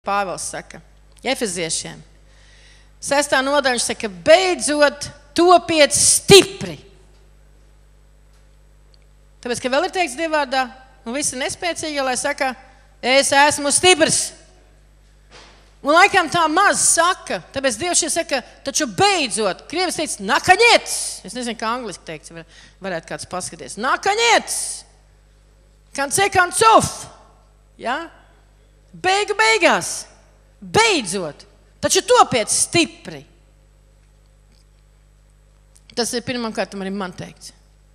Pāvils saka, Efeziešiem. 6. nodaļa viņš saka, beidzot topiet stipri. Tāpēc, ka vēl ir teikts Dievvārdā, un visi nespēcīgi, lai saka, es esmu stiprs. Un laikam tā maz saka, tāpēc Dievs šeit saka, taču beidzot, Krievis teica, nakaņets. Es nezinu, kā angliski teikts, varētu kāds paskaties. Nakaņets. Konce koncov. Ja? Beigās. Beidzot. Taču topiet stipri. Tas ir pirmām kārtām arī man teikts.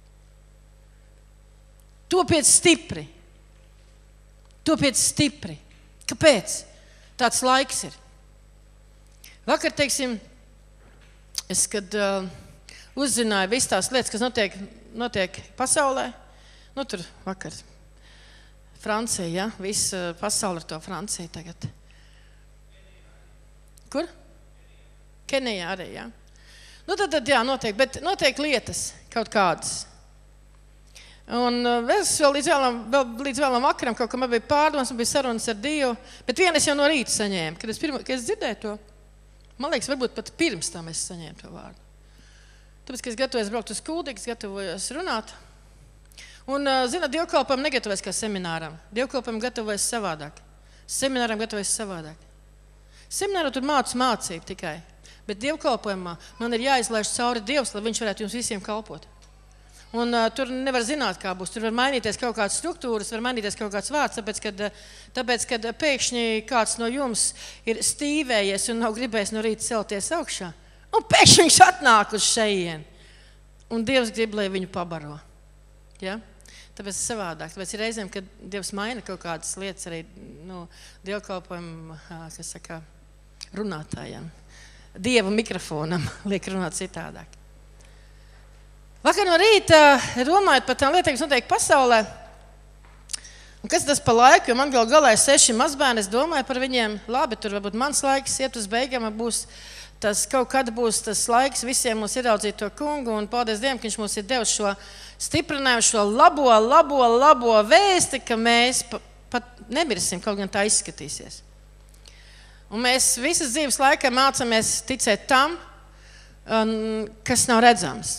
Topiet stipri. Topiet stipri. Kāpēc? Tāds laiks ir. Vakar, teiksim, es, kad uzzināju visas tās lietas, kas notiek pasaulē, tur vakar Francija, ja? Visa pasaule ar to Franciju tagad. Kur? Kenijā arī, ja? Tad jā, notiek, bet notiek lietas kaut kādas. Un es vēl līdz vēlam vakaram kaut kā man bija pārdomas, man bija sarunas ar Dievu, bet vienu es jau no rīta saņēmu, kad es dzirdēju to. Man liekas, varbūt pat pirms tam es saņēmu to vārdu. Tāpēc, ka es gatavojos braukt uz Kuldīgu, es gatavojos runāt. Un, zināt, dievkalpojam negatavojas kā semināram. Dievkalpojam gatavojas savādāk. Semināram gatavojas savādāk. Semināru tur mācību tikai. Bet dievkalpojumā man ir jāizlaiž cauri Dievs, lai viņš varētu jums visiem kalpot. Un tur nevar zināt, kā būs. Tur var mainīties kaut kādas struktūras, var mainīties kaut kāds vārds, tāpēc, kad pēkšņi kāds no jums ir stīvējies un nav gribējis no rīta celties augšā. Un pēkšņi viņš atnāk uz šejien. Un Dievs grib, lai viņu pabaro. Ja? Tāpēc ir savādāk. Tāpēc ir reizēm, kad Dievs maina kaut kādas lietas arī dievkalpojumu, kas saka, runātājiem. Dieva mikrofonam liek runāt citādāk. Vakar no rīta domājot par tām lietām, kas notiek pasaulē. Un kas tas pa laiku, jo man galā ir 6 mazbērni, es domāju par viņiem. Labi, tur varbūt mans laiks iet uz beigām, kaut kad būs tas laiks visiem mums ieraudzīt to kungu. Un paldies Dievam, ka viņš mums ir devis šo stiprinājumu, šo labo vēsti, ka mēs pat nemirsim, kaut gan tā izskatīsies. Un mēs visas dzīves laikā mācāmies ticēt tam, kas nav redzams.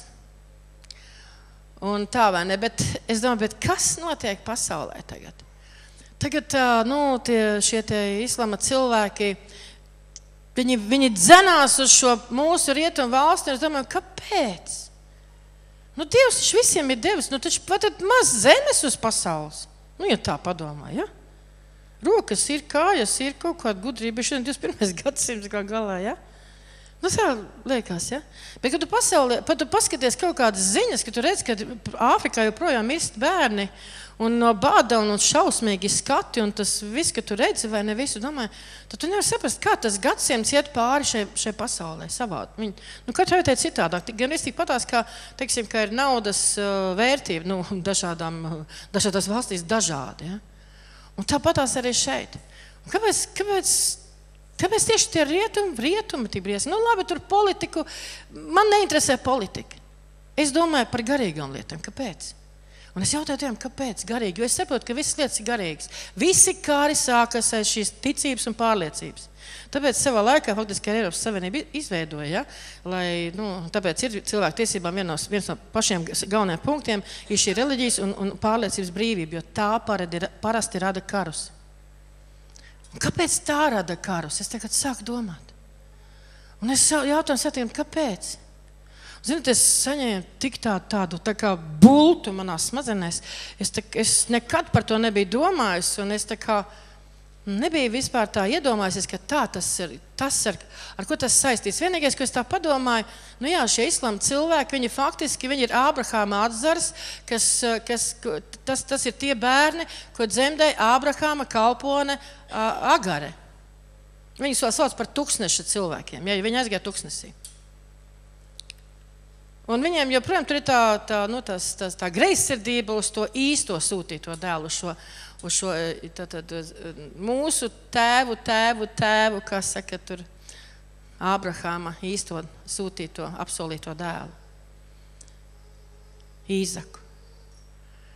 Un tā vai ne, bet es domāju, kas notiek pasaulē tagad? Tagad, šie islama cilvēki, viņi dzenās uz šo mūsu rietumu valsti, un es domāju, kāpēc? Dievs taču visiem ir devis, taču pat maz zemes uz pasaules. Ja tā padomā, ja? Rokas ir, kājas ir, kaut kāda gudrība, šodien 21. gadsimts galā, ja? Tā liekas, ja? Bet, kad tu paskaties kaut kādas ziņas, ka tu redz, ka Āfrikā joprojām mirst bērni un no bāda un šausmīgi skati un tas viss, ka tu redzi vai ne visu domāju, tad tu nevar saprast, kā tas gadsimts iet pāri šai pasaulē savādi. Katrai vietē citādāk. Gan es tik patās, kā, teiksim, ka ir naudas vērtība, dažādās valstīs dažādi, ja? Un tāpatās arī šeit. Un kāpēc tieši tie rietumi tik briesmi? Labi, tur politiku. Man neinteresē politika. Es domāju par garīgām lietām. Kāpēc? Un es jautāju tiem, kāpēc garīgi? Jo es saprotu, ka visas lietas ir garīgas. Visi kāri sākas aiz šīs ticības un pārliecības. Tāpēc savā laikā faktiski Eiropas Savienība izveidoja, lai, tāpēc ir cilvēku tiesībām viens no pašiem galvenajiem punktiem ir šī reliģijas un pārliecības brīvība, jo tā parasti rada karus. Un kāpēc tā rada karus? Es tagad sāku domāt. Un es jautāju satiem, kāpēc? Ziniet, es saņēmu tik tādu tā kā bultu manās smadzenēs. Es nekad par to nebiju domājis, un es tā kā nebija vispār tā iedomājusies, ka tas ir, ar ko tas saistīts. Vienīgais, ko es tā padomāju, šie islama cilvēki, viņi ir Ābrahāma atzars, tas ir tie bērni, ko dzemdēja Ābrahāma kalpone Agare. Viņus vēl sauc par tuksneša cilvēkiem, ja viņi aizgāja tuksnesī. Un viņiem joprojām tur ir tā greizsirdība uz to īsto sūtīto dēlu, uz šo mūsu tēvu, kas saka tur Ābrahāma īsto sūtīto, apsolīto dēlu. Īzaku.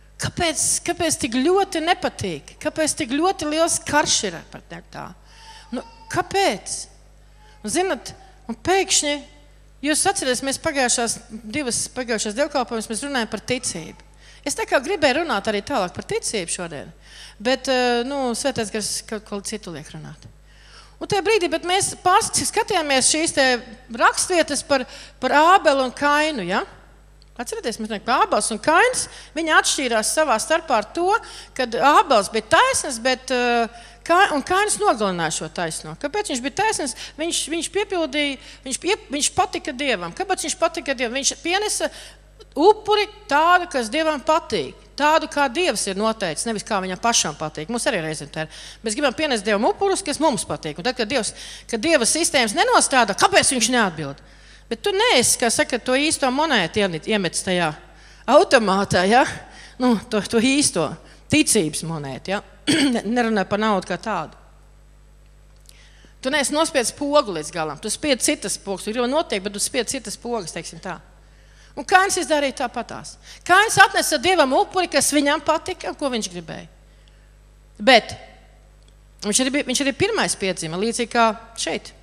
Kāpēc tik ļoti nepatīk? Kāpēc tik ļoti liels karš ir par tā? Nu, kāpēc? Un, zinat, un pēkšņi, jūs atceries, mēs pagājušās dievkalpojumus mēs runājam par ticību. Es tā kā gribēju runāt arī tālāk par ticību šodien, bet, Svētais Gars kaut ko citu liek runāt. Un tajā brīdī, bet mēs skatījāmies šīs te rakstvietas par Ābelu un Kainu, ja? Atcerieties, mēs runājam, ka Ābels un Kains, viņi atšķīrās savā starpā ar to, kad Ābels bija taisns, bet un Kains nogalināja šo taisno. Kāpēc viņš bija taisns? Viņš piepildīja, viņš patika Dievam. Kāpēc viņš patika Dievam? Viņš pienesa upuri tādu, kas Dievam patīk. Tādu, kā Dievs ir noteicis, nevis kā viņam pašam patīk. Mums arī reizēm tā ir. Mēs gribam pienest Dievam upurus, kas mums patīk. Un tad, kad Dieva sistēmas nenostāda, kāpēc viņš neatbild? Bet tu neesi, kā saka, to īsto monētu iemetis tajā automātā, ja? To īsto ticības monētu, ja? Nerunāju par naudu kā tādu. Tu neesi nospiedz pogu līdz galam. Tu spied citas pogas. Tu gribi notiek, bet tu spied citas pogas, teiksim tā. Un Kains izdarīja tāpatās. Kains atnesa Dievam upuri, kas viņam patika, ko viņš gribēja. Bet viņš arī pirmais piedzima, līdzīgi kā šeit.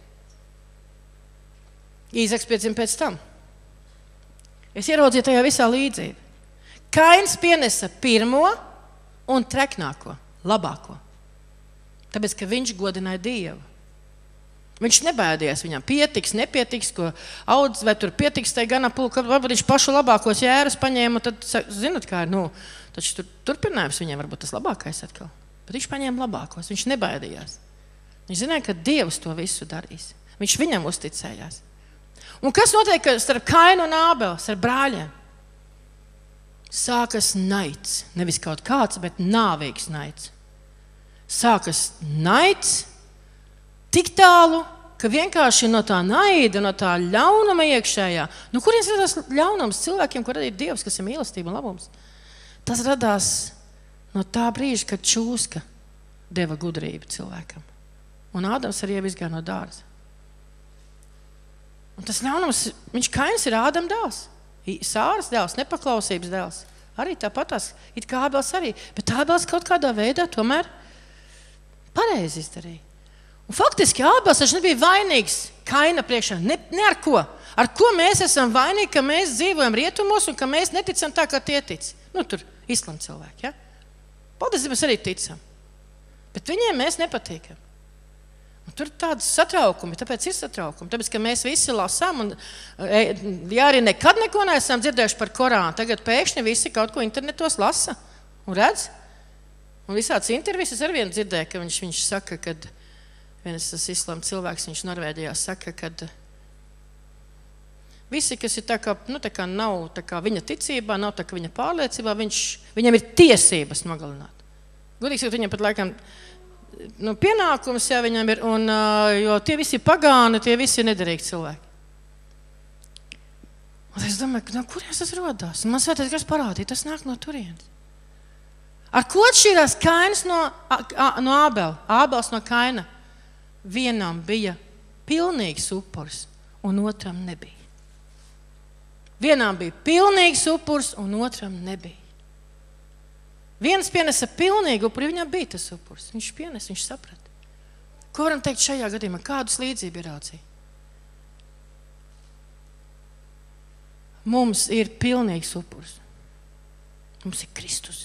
Īzaks piedzima pēc tam. Es ieraudzīju tajā visā līdzību. Kains pienesa pirmo un treknāko, labāko. Tāpēc, ka viņš godināja Dievu. Viņš nebaidījās, viņam pietiks, nepietiks, ko audz, vai tur pietiks tai ganapulku, varbūt viņš pašu labākos jērus paņēma, un tad, zinat, kā ir, taču tur turpinājums viņiem varbūt tas labākais atkal. Bet viņš paņēma labākos, viņš nebaidījās. Viņš zināja, ka Dievs to visu darīs. Viņš viņam uzticējās. Un kas notiek starp Kainu un Ābeli, starp brāļiem? Sākas naids, nevis kaut kāds, bet nāvīgs naids. Sākas naids, tik tālu, ka vienkārši no tā naida, no tā ļaunuma iekšējā, kurien radās ļaunums cilvēkiem, ko radīja Dievs, kas ir mīlestība un labums? Tas radās no tā brīža, kad čūska deva gudrību cilvēkam. Un Ādams arī izgāja no dārza. Un tas ļaunums, Kains ir Ādama dēls, Sāras dēls, nepaklausības dēls. Arī tāpatās, it kā Ābels arī, bet Ābels kaut kādā veidā tomēr pareizi izdarīja. Un faktiski Ābels taču nebija vainīgs Kaina priekšā, ne ar ko. Ar ko mēs esam vainīgi, ka mēs dzīvojam rietumos un ka mēs neticam tā, kā tie tic. Tur islama cilvēki, ja? Paldies, mēs arī ticam. Bet viņiem mēs nepatīkam. Un tur ir tādas satraukumi, tāpēc ir satraukumi. Tāpēc, ka mēs visi lasām, un ja arī nekad neko neesam dzirdējuši par Korānu, tagad pēkšņi visi kaut ko internetos lasa un redz. Un visāds intervijas es arvien dzirdēju, ka viņš saka, kad viens tas islama cilvēks, viņš Norvēģijā saka, ka visi, kas ir tā kā nav tā kā viņa ticībā, nav tā kā viņa pārliecībā, viņam ir tiesības nogalināt. Godīgi sakot, viņam pat laikam pienākums, jā, viņam ir, jo tie visi pagāni, tie visi ir nederīgi cilvēki. Un es domāju, no kurienes tas rodās? Man Svētais Gars parādīja, tas nāk no turienes. Ar ko atšķirās Kains no Ābela? Ābels no Kaina. Vienam bija pilnīgs upuris, un otram nebija. Vienam bija pilnīgs upuris, un otram nebija. Viens pienesa pilnīgu upuri, viņam bija tas upuris. Viņš pienesa, viņš saprata. Ko varam teikt šajā gadījumā? Kādus līdzību ieraudzīja? Mums ir pilnīgs upuris. Mums ir Kristus.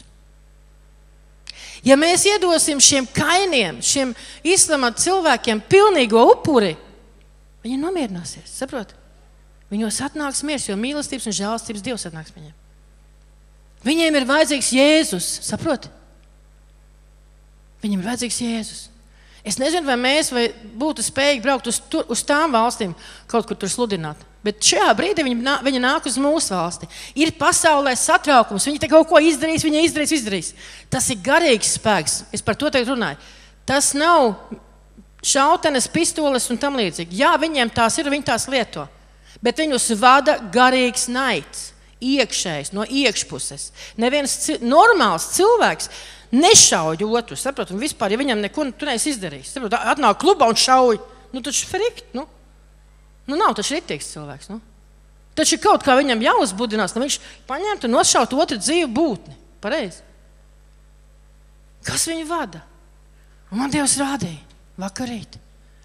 Ja mēs iedosim šiem kainiem, šiem islama cilvēkiem pilnīgo upuri, viņi nomierināsies, saprot? Viņos atnāks miers, jo mīlestības un žēlastības Dievs atnāks viņiem. Viņiem ir vajadzīgs Jēzus, saprot? Viņiem ir vajadzīgs Jēzus. Es nezinu, vai mēs būtu spējīgi braukt uz tām valstīm, kaut kur tur sludināt. Bet šajā brīdī viņi nāk uz mūsu valsti. Ir pasaulē satraukums, viņi te kaut ko izdarīs, viņi izdarīs. Tas ir garīgs spēks, es par to tagad runāju. Tas nav šautenes, pistoles un tam līdzīgi. Jā, viņiem tās ir, viņi tās lieto. Bet viņus vada garīgs naids, iekšējs, no iekšpuses. Neviens normāls cilvēks nešauj otru, saprot, un vispār, ja viņam neko tu neesi izdarījis. Saprot, atnāk klubā un šauj, taču frikt, nav taču ritīgs cilvēks, Taču kaut kā viņam jāuzbudinās, viņš paņemtu un nošaut otru dzīvu būtni, pareizi. Kas viņu vada? Un man Dievs rādīja vakarīt.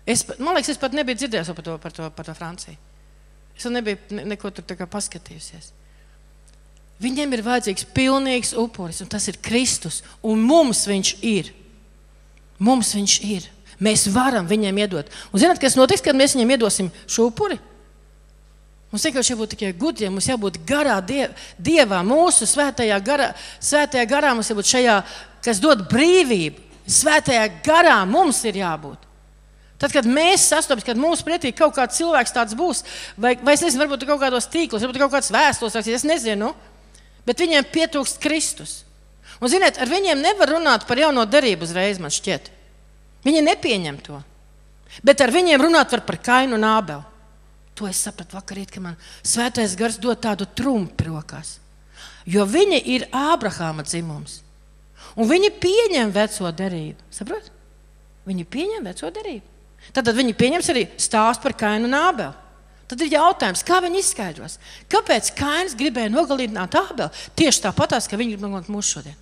Man liekas, es pat nebiju dzirdējis par to Franciju. Es nebiju neko tur tā kā paskatījusies. Viņiem ir vajadzīgs pilnīgs upuris, un tas ir Kristus. Un mums viņš ir. Mums viņš ir. Mēs varam viņiem iedot. Un zināt, kas notiks, kad mēs viņiem iedosim šo upuri? Mums vienkārši jābūt tikai gudriem, mums jābūt garā Dievā, mūsu svētajā garā mums jābūt šajā, kas dod brīvību. Svētajā garā mums ir jābūt. Tad, kad mēs sastopamies, kad mums pretī kaut kāds cilvēks tāds būs, vai es nezinu, varbūt kaut kādos tīklos, varbūt kaut kāds vēstules rakstīs, es nezinu, bet viņiem pietrūkst Kristus. Un, ziniet, ar viņiem nevar runāt par jauno derību uzreiz, man šķiet. Viņi nepieņem to. Bet ar viņiem runāt var par Kainu un Ābelu. To es sapratu vakarīt, ka man svētais gars dod tādu trumpi rokās. Jo viņi ir Ābrahāma dzimums. Un viņi pieņem veco derību. Saprot? Viņi pieņem veco derību. Tad viņi pieņems arī stāstu par Kainu un Ābelu. Tad ir jautājums, kā viņi izskaidros? Kāpēc Kains gribēja nogalināt Ābelu? Tieši tāpatās, ka viņi grib nogalināt mūsu šodien.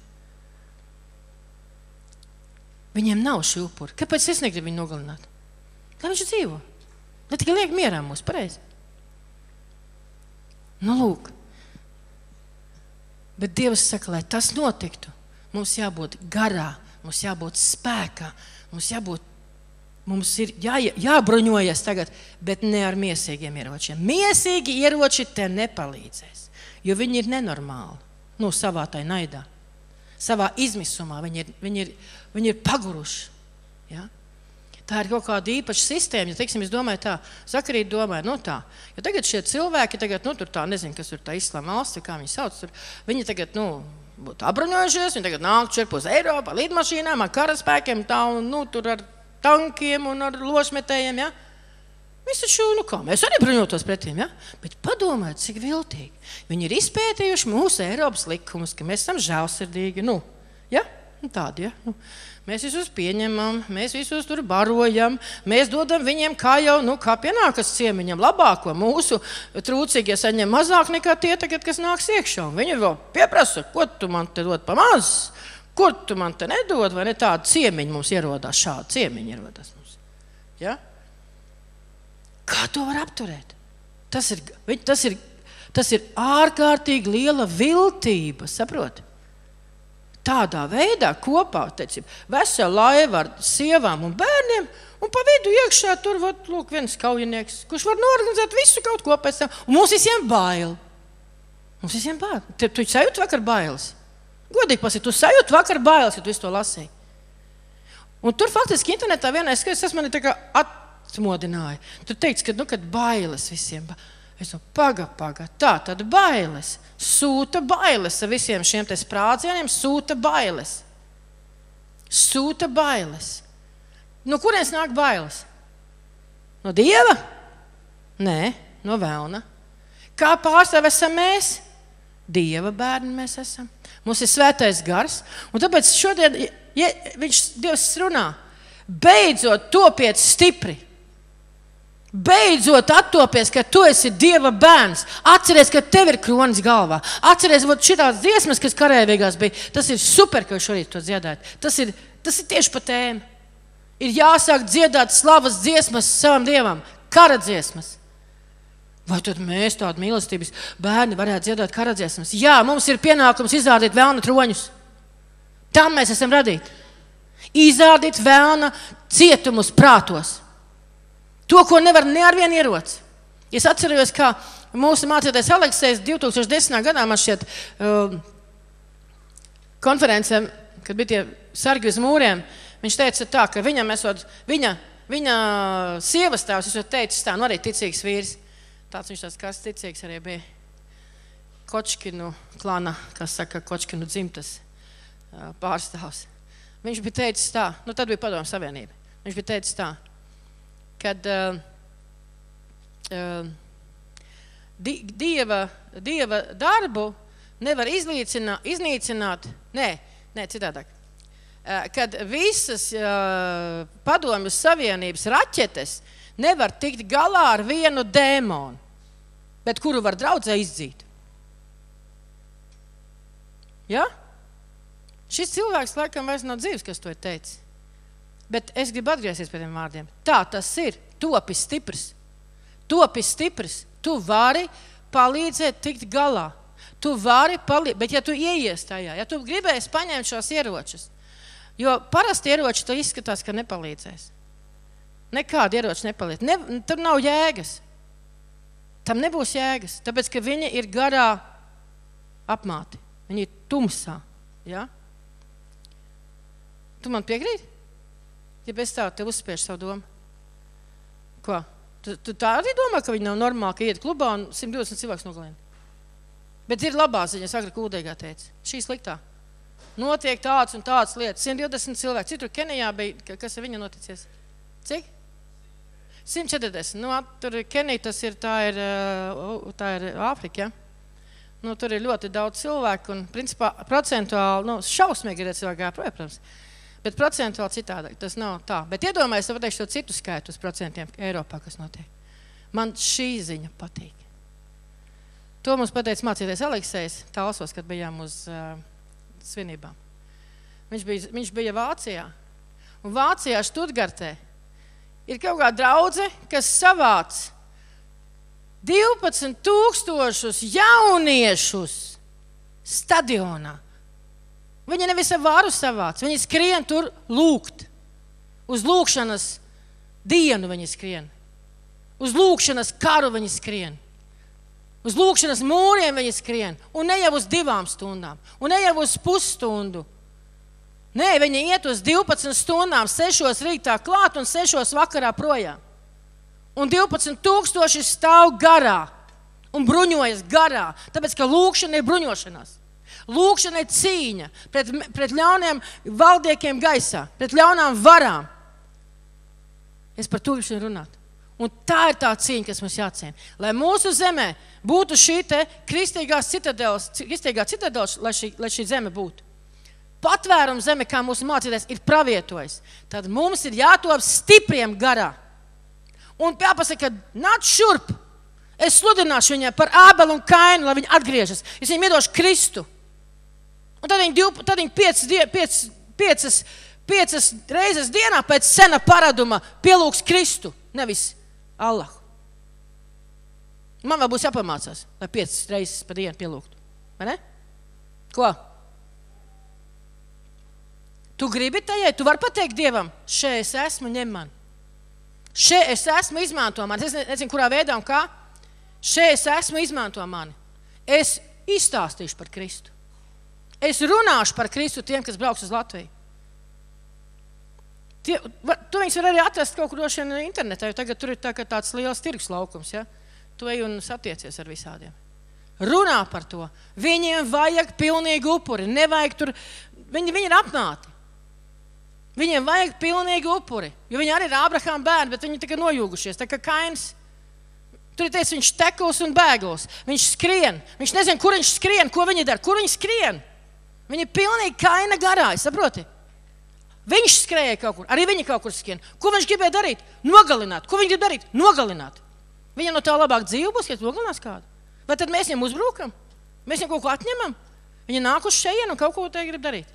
Viņiem nav šī upura. Kāpēc es negribu viņu nogalināt? Lai viņš dzīvo. Lai tikai liek mierā mūs, pareizi. Nu, lūk. Bet Dievs saka, lai tas notiktu, mums jābūt garā, mums jābūt spēkā, mums ir jābruņojas tagad, bet ne ar miesīgiem ieročiem. Miesīgi ieroči te nepalīdzēs, jo viņi ir nenormāli, savā tai naidā, savā izmisumā, viņi ir paguruši. Ja? Tā ir kaut kāda īpaša sistēma, ja teiksim, es domāju tā, Zakarīt domāju, tā, jo tagad šie cilvēki, tur tā, nezinu, kas tur tā Islāma valsts, kā viņi sauc, viņi tagad, būtu apbruņojušies, viņi tagad nāk čerpos Eiropā, lidmašīnām, ar karaspēkiem, tā, un, tur ar tankiem un ar lošmetējiem, ja? Mēs taču, mēs arī bruņotos pretīm, ja? Bet padomājiet, cik viltīgi. Viņi ir izpētījuši mūsu Eiropas likumus, ka mēs esam žēlsirdīgi, ja? Tādi, ja? Mēs visus pieņemam, mēs visus tur barojam, mēs dodam viņiem kā pienākas ciemiņam labāko. Mūsu trūcīgie saņem mazāk nekā tie tagad, kas nāks iekšā. Viņi vēl pieprasa, ko tu man te dod pa maz, kur tu man te nedod, vai ne tādu ciemiņu mums ierodās, šādu ciemiņu ierodās mums. Ja? Kā to var apturēt? Tas ir ārkārtīgi liela viltība, saproti? Tādā veidā kopā, teicim, vesela laiva ar sievām un bērniem, un pa vidu iekšā tur, lūk, viens kaujinieks, kurš var norganizēt visu kaut ko pēc tam, un mums visiem bail. Mums visiem bail. Tu sajūti vakar bailes? Godīgi pasaka, tu sajūti vakar bailes, ja tu visu to lasīji. Un tur faktiski internetā vienais skaits, tas mani tā kā atmodināja. Tur teikts, ka, kad bailes visiem bail. Es paga, tā tad bailes, sūta bailes ar visiem šiem te sprādzieniem, sūta bailes. No kurienes nāk bailes? No Dieva? Nē, no velna. Kā pārstāv esam mēs? Dieva bērni mēs esam. Mums ir svētais gars, un tāpēc šodien, ja Dievs runā, beidzot topiet stipri. Beidzot attopies, ka tu esi Dieva bērns. Atceries, ka tev ir kronis galvā. Atceries, šitās dziesmas, kas karēvīgās bija. Tas ir super, ka šorīt to dziedāt. Tas ir tieši pa tēmu. Ir jāsāk dziedāt slavas dziesmas savam Dievam. Kara dziesmas. Vai tad mēs tādu mīlestības bērni varētu dziedāt kara dziesmas? Jā, mums ir pienākums izrādīt velna troņus. Tam mēs esam radīti. Izrādīt velna cietumus prātos. To, ko nevar ne ar vienu ieroci. Es atceros, kā mūsu mācītājs Aleksejs 2010. gadā man šķiet konferencē, kad bija tie sargi uz mūriem, viņš teica tā, ka viņa sievas tēvs, viņš teica tā, arī ticīgs vīrs. Tāds viņš tāds kāds ticīgs arī bija. Kočkinu klana, kas saka, Kočkinu dzimtas pārstāvs. Viņš bija teicis tā, tad bija Padomju Savienība. Viņš bija teicis tā, kad Dieva darbu nevar iznīcināt, citādāk. Kad visas Padomju Savienības raķetes nevar tikt galā ar vienu dēmonu, bet kuru var draudzē izdzīt. Ja? Šis cilvēks laikam vairs nav dzīves, kas to ir teicis. Bet es gribu atgriezties pie tiem vārdiem. Tā tas ir. Topi stiprs. Topi stiprs. Tu vari palīdzēt tikt galā. Tu vari palīdzēt, bet ja tu ieies tajā, ja tu gribēsi paņemt šos ieročus, jo parasti ieroči tu izskatās, ka nepalīdzēs. Nekādi ieroči nepalīdz. Tur nav jēgas. Tam nebūs jēgas, tāpēc, ka viņi ir garā apmāti. Viņi ir tumsā. Ja? Tu man piekrīti? Ja bez tā, tev uzspiež savu domu. Ko? Tu tā arī domā, ka viņi nav normāli, ka iet klubā un 120 cilvēks nogalina. Bet ir labā ziņa, Agri Kūdīgā teica. Šī sliktā. Notiek tāds un tāds lietas. 120 cilvēki. Citur Kenijā bija, kas ar viņu noticies? Cik? 140. Nu, tur Kenija, tā ir Āfrika, ja? Nu, tur ir ļoti daudz cilvēku un, principā, procentuāli, šausmīgi ir cilvēki gāja, protams. Bet procentuāli citādāk, tas nav tā. Bet iedomājies, es pateikšu to citu skaitu uz procentiem Eiropā, kas notiek. Man šī ziņa patīk. To mums pateica mācīties Aleksejs Talsos, kad bijām uz svinībām. Viņš bija Vācijā. Un Vācijā, Štutgartē, ir kaut kā draudze, kas savāc 12,000 jauniešus stadionā. Viņi nevis varu savāc, viņi skrien tur lūgt. Uz lūgšanas dienu viņi skrien. Uz lūgšanas karu viņi skrien. Uz lūgšanas mūriem viņi skrien. Un ne jau uz 2 stundām. Un ne jau uz pusstundu. Nē, viņi iet uz 12 stundām, 6 rītā klāt un 6 vakarā projām. Un 12,000 stāv garā un bruņojas garā. Tāpēc, ka lūgšana ir bruņošanās. Lūgšana ir cīņa pret ļauniem valdniekiem gaisā, pret ļaunām varām. Es par to gribu runāt. Un tā ir tā cīņa, kas mums jācīna. Lai mūsu zemē būtu šī te kristīgā citadela, lai šī zeme būtu. Patvērumu zeme, kā mūsu mācītājs ir pravietojis, tad mums ir jātop stipriem garā. Un jāpasaka, ka nāc šurp. Es sludināšu viņai par Ābelu un Kainu, lai viņi atgriežas. Es viņiem iedošu Kristu. Un tad viņi 5 reizes dienā pēc sena paraduma pielūgs Kristu, nevis Allahu. Man vēl būs jāpamācās, lai 5 reizes pa dienu pielūgtu. Vai ne? Ko? Tu gribi tajai, tu vari pateikt Dievam, šeit es esmu, ņem man. Šeit es esmu, izmanto mani. Es nezinu, kurā veidā un kā. Šeit es esmu, izmanto mani. Es izstāstīšu par Kristu. Es runāšu par Kristu tiem, kas brauks uz Latviju. Tu viņus var arī atrast kaut kur droši vien internetā, jo tagad tur ir tāds liels tirgus laukums. Ja? Tu ej un satiecies ar visādiem. Runā par to. Viņiem vajag pilnīgi upuri. Nevajag tur. Viņi ir apmāti. Viņiem vajag pilnīgi upuri. Jo viņi arī ir Ābrahāma bērni, bet viņi tikai nojūgušies. Tā kā Kains. Tur ir teicis, viņš tekls un bēgls. Viņš skrien. Viņš nezina, kur viņš skrien, ko viņi dara. Kur viņi skrien? Viņi ir pilnīgi Kaina garā, saproti? Viņš skrēja kaut kur. Arī viņi kaut kur skrien. Ko viņš gribēja darīt? Nogalināt. Ko viņi grib darīt? Nogalināt. Viņam no tā labāk dzīve būs, ja nogalinās kādu. Vai tad mēs viņam uzbrukam? Mēs viņam kaut ko atņemam? Viņi nāk uz šejienu un kaut ko te grib darīt.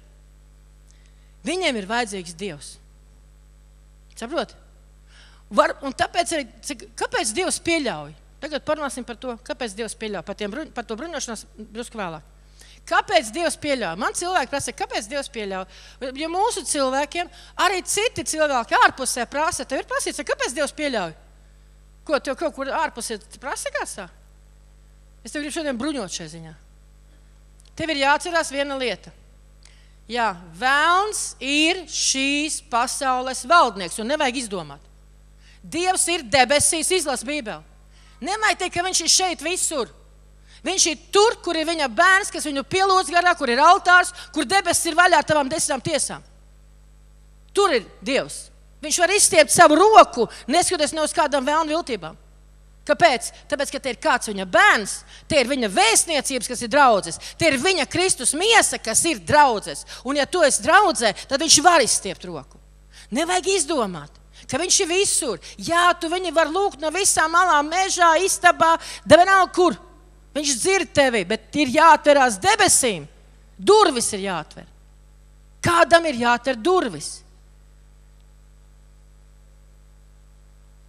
Viņiem ir vajadzīgs Dievs. Saproti? Un tāpēc arī, kāpēc Dievs pieļauj? Tagad parunāsim par to, kāpēc Dievs pieļauj. Par to bruņošanos drusku vēlāk. Kāpēc Dievs pieļauj? Man cilvēki prasa, kāpēc Dievs pieļauj? Jo mūsu cilvēkiem, arī citi cilvēki ārpusē prasa, tev ir prasīts, kāpēc Dievs pieļauj? Ko, tev kaut kur ārpusē prasa kāds tā? Es tev gribu šodien bruņot šai ziņā. Tev ir jāatcerās viena lieta. Jā, velns ir šīs pasaules valdnieks un nevajag izdomāt. Dievs ir debesīs, izlas Bībeli. Nevajag teikt, ka viņš ir šeit visur. Viņš ir tur, kur ir viņa bērns, kas viņu pielūdz garā, kur ir altārs, kur debesis ir vaļā tavām 10 tiesām. Tur ir Dievs. Viņš var izstiept savu roku, neskatoties ne uz kādām vēlnu viltībām. Kāpēc? Tāpēc, ka te ir kāds viņa bērns, te ir viņa vēstniecības, kas ir draudzes, te ir viņa Kristus miesa, kas ir draudzes. Un ja tu esi draudzē, tad viņš var izstiept roku. Nevajag izdomāt, ka viņš ir visur. Jā, tu viņu var lūgt no visām malām, mežā, istabā, vienalga kur. Viņš dzird tevi, bet ir jāatverās debesīm. Durvis ir jāatver. Kādam ir jāatver durvis?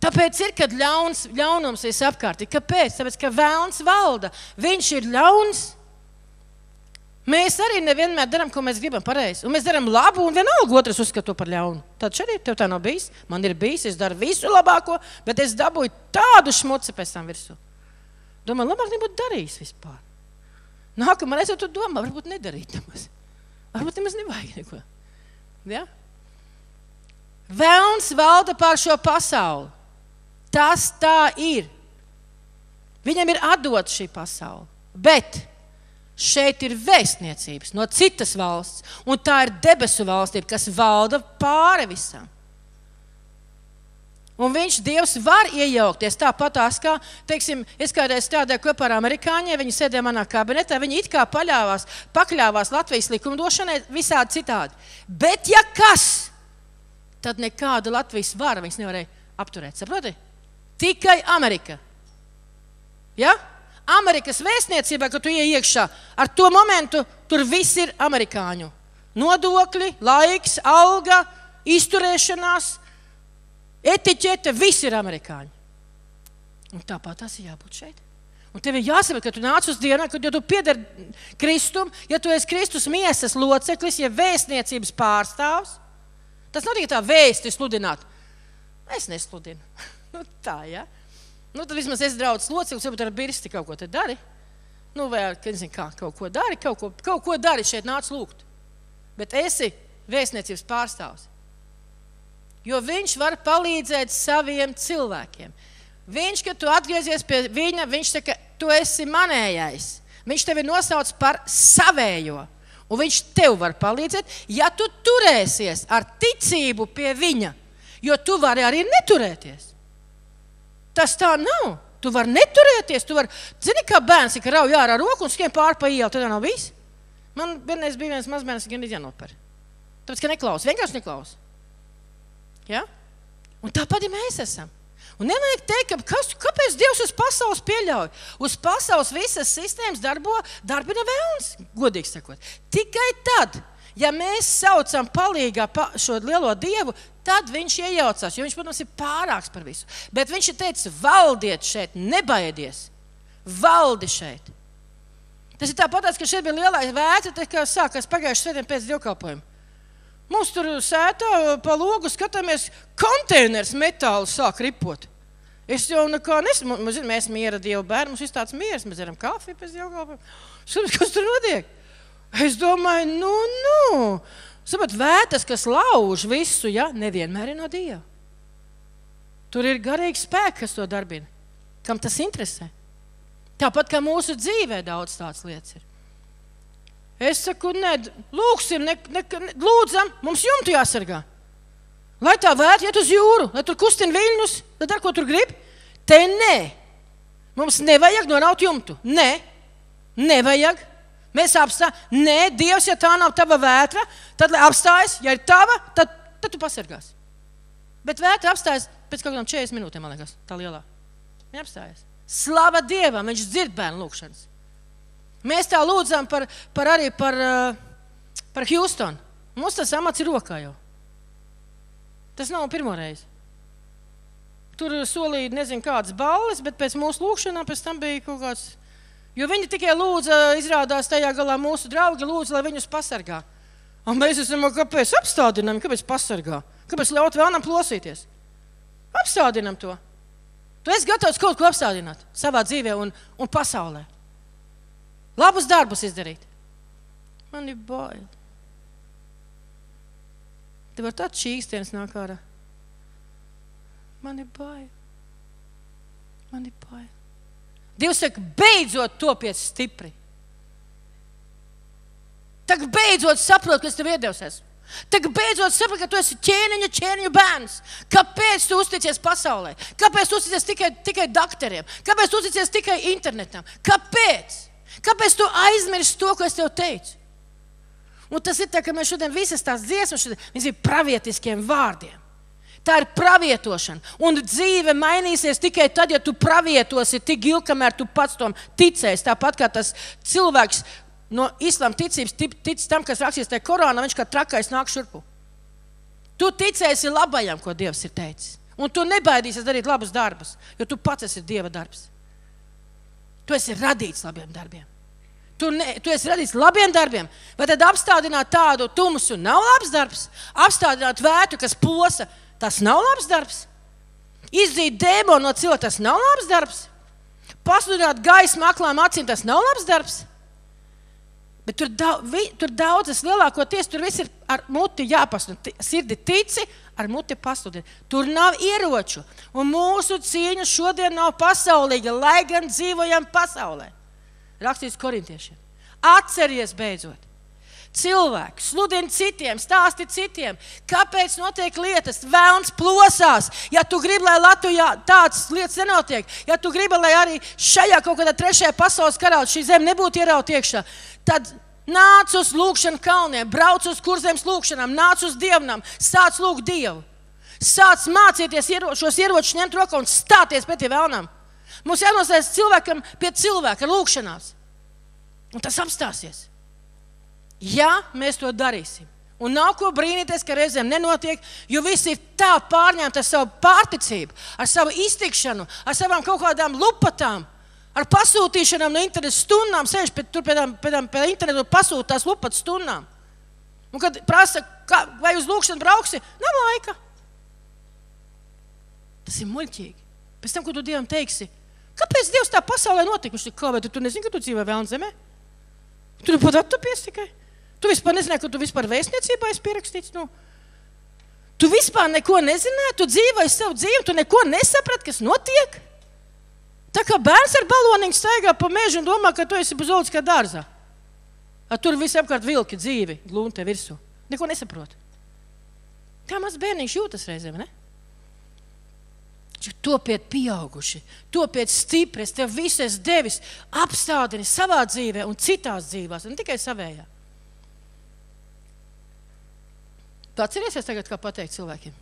Tāpēc ir, kad ļaunums visapkārt. Kāpēc? Tāpēc, ka velns valda. Viņš ir ļauns. Mēs arī nevienmēr darām, ko mēs gribam pareizi. Un mēs darām labu, un vienalga otrs uzskata to par ļaunu. Tad šeit tev tā nav bijis. Man ir bijis, es daru visu labāko, bet es dabūju tādu šmuci pēc tam virsū. Domāju, labāk nebūtu darījis vispār. Nākamā reize tu domā, varbūt nedarīt nemaz. Varbūt nemaz nevajag neko. Ja? Velns valda pār šo pasauli. Tas tā ir. Viņam ir atdota šī pasaule. Bet šeit ir vēstniecības no citas valsts, un tā ir debesu valstība, kas valda pāri visam. Un Dievs var iejaukties tāpatās, kā, teiksim, es kādreiz strādāju kopā ar amerikāņiem, viņi sēdēja manā kabinetā, viņi it kā pakļāvās Latvijas likumdošanai visādi citādi. Bet ja kas, tad nekāda Latvijas vara viņas nevarēja apturēt, saproti? Tikai Amerika. Ja? Amerikas vēstniecībā, kad tu iekšā, ar to momentu tur viss ir amerikāņu. Nodokļi, laiks, alga, izturēšanās, etiķete, viss ir amerikāņu. Un tāpat tas ir jābūt šeit. Un tev ir jāsaprot, ka tu nāc uz dienu, kad tu piedari Kristum, ja tu esi Kristus miesas loceklis, ja vēstniecības pārstāvs. Tas nav tikai tā vēsti sludināt. Es nesludinu. Nu tā, ja? Nu, tad vismaz es draudz loceklis, varbūt ar birsti kaut ko te dari. Nu, vai ar, nezinu kā, kaut ko dari, šeit nāc lūgt. Bet esi vēstniecības pārstāvs. Jo viņš var palīdzēt saviem cilvēkiem. Kad tu atgriezies pie viņa, viņš saka, tu esi manējais. Viņš tevi nosauc par savējo. Un viņš tev var palīdzēt, ja tu turēsies ar ticību pie viņa. Jo tu vari arī neturēties. Tas tā nav. Tu vari neturēties, tu vari, zini, kā bērns, ka rauj ārā roku un skrien pāri pa ielu, tad nav bijis. Man vienreiz bija viens mazbērns, gan jānoper. Tāpēc, ka neklaus, vienkārši neklaus. Ja? Un tāpat mēs esam. Un nevajag teikt, kāpēc Dievs uz pasaules pieļauj? Uz pasaules visas sistēmas darbina velns, godīgi sakot. Tikai tad, ja mēs saucam palīgā šo lielo Dievu, tad viņš iejaucās, jo viņš, protams, ir pārāks par visu. Bet viņš ir teicis, valdiet šeit, nebaidies. Valdi šeit. Tas ir tāpatās, ka šeit bija lielais vētra, kā sākās pagājušajā svētdien pēc dievkalpojuma. Mums tur sētā pa logu skatāmies, konteiners metālu sāk ripot. Es jau nekā nesmu, mēs miera Dievu bērni, mums viss tāds mieras, mēs dzeram kafiju pēc dievkalpojuma. Kas tur notiek? Es domāju, sapat, vētas, kas lauž visu, ja, nevienmēr ir no Dieva. Tur ir garīgi spēki, kas to darbina. Kam tas interesē? Tāpat kā mūsu dzīvē daudz tāds lietas ir. Es saku, lūksim, lūdzam, mums jumtu jāsargā. Lai tā vēta iet uz jūru, lai tur kustina viļņus, tad ar ko tur grib? Te nē. Mums nevajag noraut jumtu. Nē, nevajag. Mēs nē, Dievs, ja tā nav tava vētra, tad, lai apstājas, ja ir tava, tad tu pasargās. Bet vētra apstājas pēc kaut kādām 40 minūtēm, man liekas, tā lielā. Viņa apstājas. Slava Dievam, viņš dzird bērnu lūkšanas. Mēs tā lūdzam arī par Houstonu. Mums tas amats ir rokā jau. Tas nav pirmo reizi. Tur solīja nezinu kādas balles, bet pēc mūsu lūkšanām pēc tam bija kaut kāds. Jo viņi tikai lūdza, izrādās tajā galā mūsu draugi lūdza, lai viņus pasargā. Un mēs esam, kāpēc apstādinām, kāpēc pasargā? Kāpēc ļaut vēlnam plosīties? Apstādinām to. Tu esi gatavs kaut ko apstādināt savā dzīvē un pasaulē. Labus darbus izdarīt. Man ir bail. Tev var tāds čīkstienis nāk ārā. Man ir bail. Man ir bail. Dievs saka, beidzot topies stipri. Tagad beidzot saprot, ka es tev iedevis esmu. Tagad beidzot saprot, ka tu esi ķēniņu bērns. Kāpēc tu uzticies pasaulē? Kāpēc tu uzticies tikai doktoriem? Kāpēc tu uzticies tikai internetam? Kāpēc? Kāpēc tu aizmirsti to, ko es tev teicu? Un tas ir tā, ka mēs šodien visas tās dziesmas, viņas ir pravietiskiem vārdiem. Tā ir pravietošana. Un dzīve mainīsies tikai tad, ja tu pravietosi tik ilgi, kamēr tu pats tom ticēsi. Tāpat kā tas cilvēks no islāma ticības tic tam, kas rakstīts tajā Korānā, viņš kā trakais nāk šurpu. Tu ticēsi labajam, ko Dievs ir teicis. Un tu nebaidīsies darīt labus darbus, jo tu pats esi Dieva darbs. Tu esi radīts labiem darbiem. Tu esi radīts labiem darbiem. Vai tad apstādināt tādu tumsu nav labs darbs? Apstādināt vētu, kas posa, tas nav labs darbs? Izdzīt dēmonu no cilvēka, tas nav labs darbs? Pasludināt gaismu aklām acīm, tas nav labs darbs? Bet tur daudzas lielākoties, tur viss ir ar muti jāpasludina. Sirdi tici, ar muti pasludina. Tur nav ieroču. Un mūsu cīņa šodien nav pasaulīga, lai gan dzīvojam pasaulē. Rakstīts korintiešiem. Atceries beidzot. Cilvēki sludina citiem, stāsti citiem, kāpēc notiek lietas, velns plosās. Ja tu gribi, lai Latvijā tādas lietas nenotiek, ja tu gribi, lai arī šajā kaut kādā trešajā pasaules karā šī zeme nebūtu ierauta iekšā, tad nāc uz lūkšanu kalniem, brauc uz kurzemes lūkšanām, nāc uz dievnam, sāc lūgt Dievu. Sāc mācīties šos ieročus ņemt rokā un stāties pretī vēlnam. Mums jānosēs cilvēkam pie cilvēka ar lūkšanās. Un tas apstāsies. Ja mēs to darīsim. Un nav ko brīnīties, ka reizēm nenotiek, jo visi ir tā pārņemti ar savu pārticību, ar savu iztikšanu, ar savām kaut kādām lupatām, ar pasūtīšanām no internetu stundām, sēž pie internetu pasūta tās lupatas stundām. Un kad prasa, vai uz lūkšanu brauksi, nav laika. Tas ir muļķīgi. Pēc tam, ko tu Dievam teiksi, kāpēc Dievs tā pasaulē notikuši? Kā, vai tu nezini, ka tu dzīvo vēlna zemē? Tu pat attopies tikai. Tu vispār nezināji, ka tu vispār vēstniecībā esi pierakstīts. Nu. Tu vispār neko nezināji, tu dzīvoji savu dzīvi, tu neko nesaprati, kas notiek. Tā kā bērns ar baloniņu staigā pa mežu un domā, ka tu esi zooloģiskā dārzā. Tur visi apkārt vilki dzīvi, glūni te virsū. Neko nesaproti. Kā maz bērniņš jūtas reizēm, ne? Topiet pieauguši, topiet stipri, es tev visu esi devis, apstādini savā dzīvē un citās dzīvās, ne tikai savējā. Tu atcerēsies tagad, kā pateikt cilvēkiem?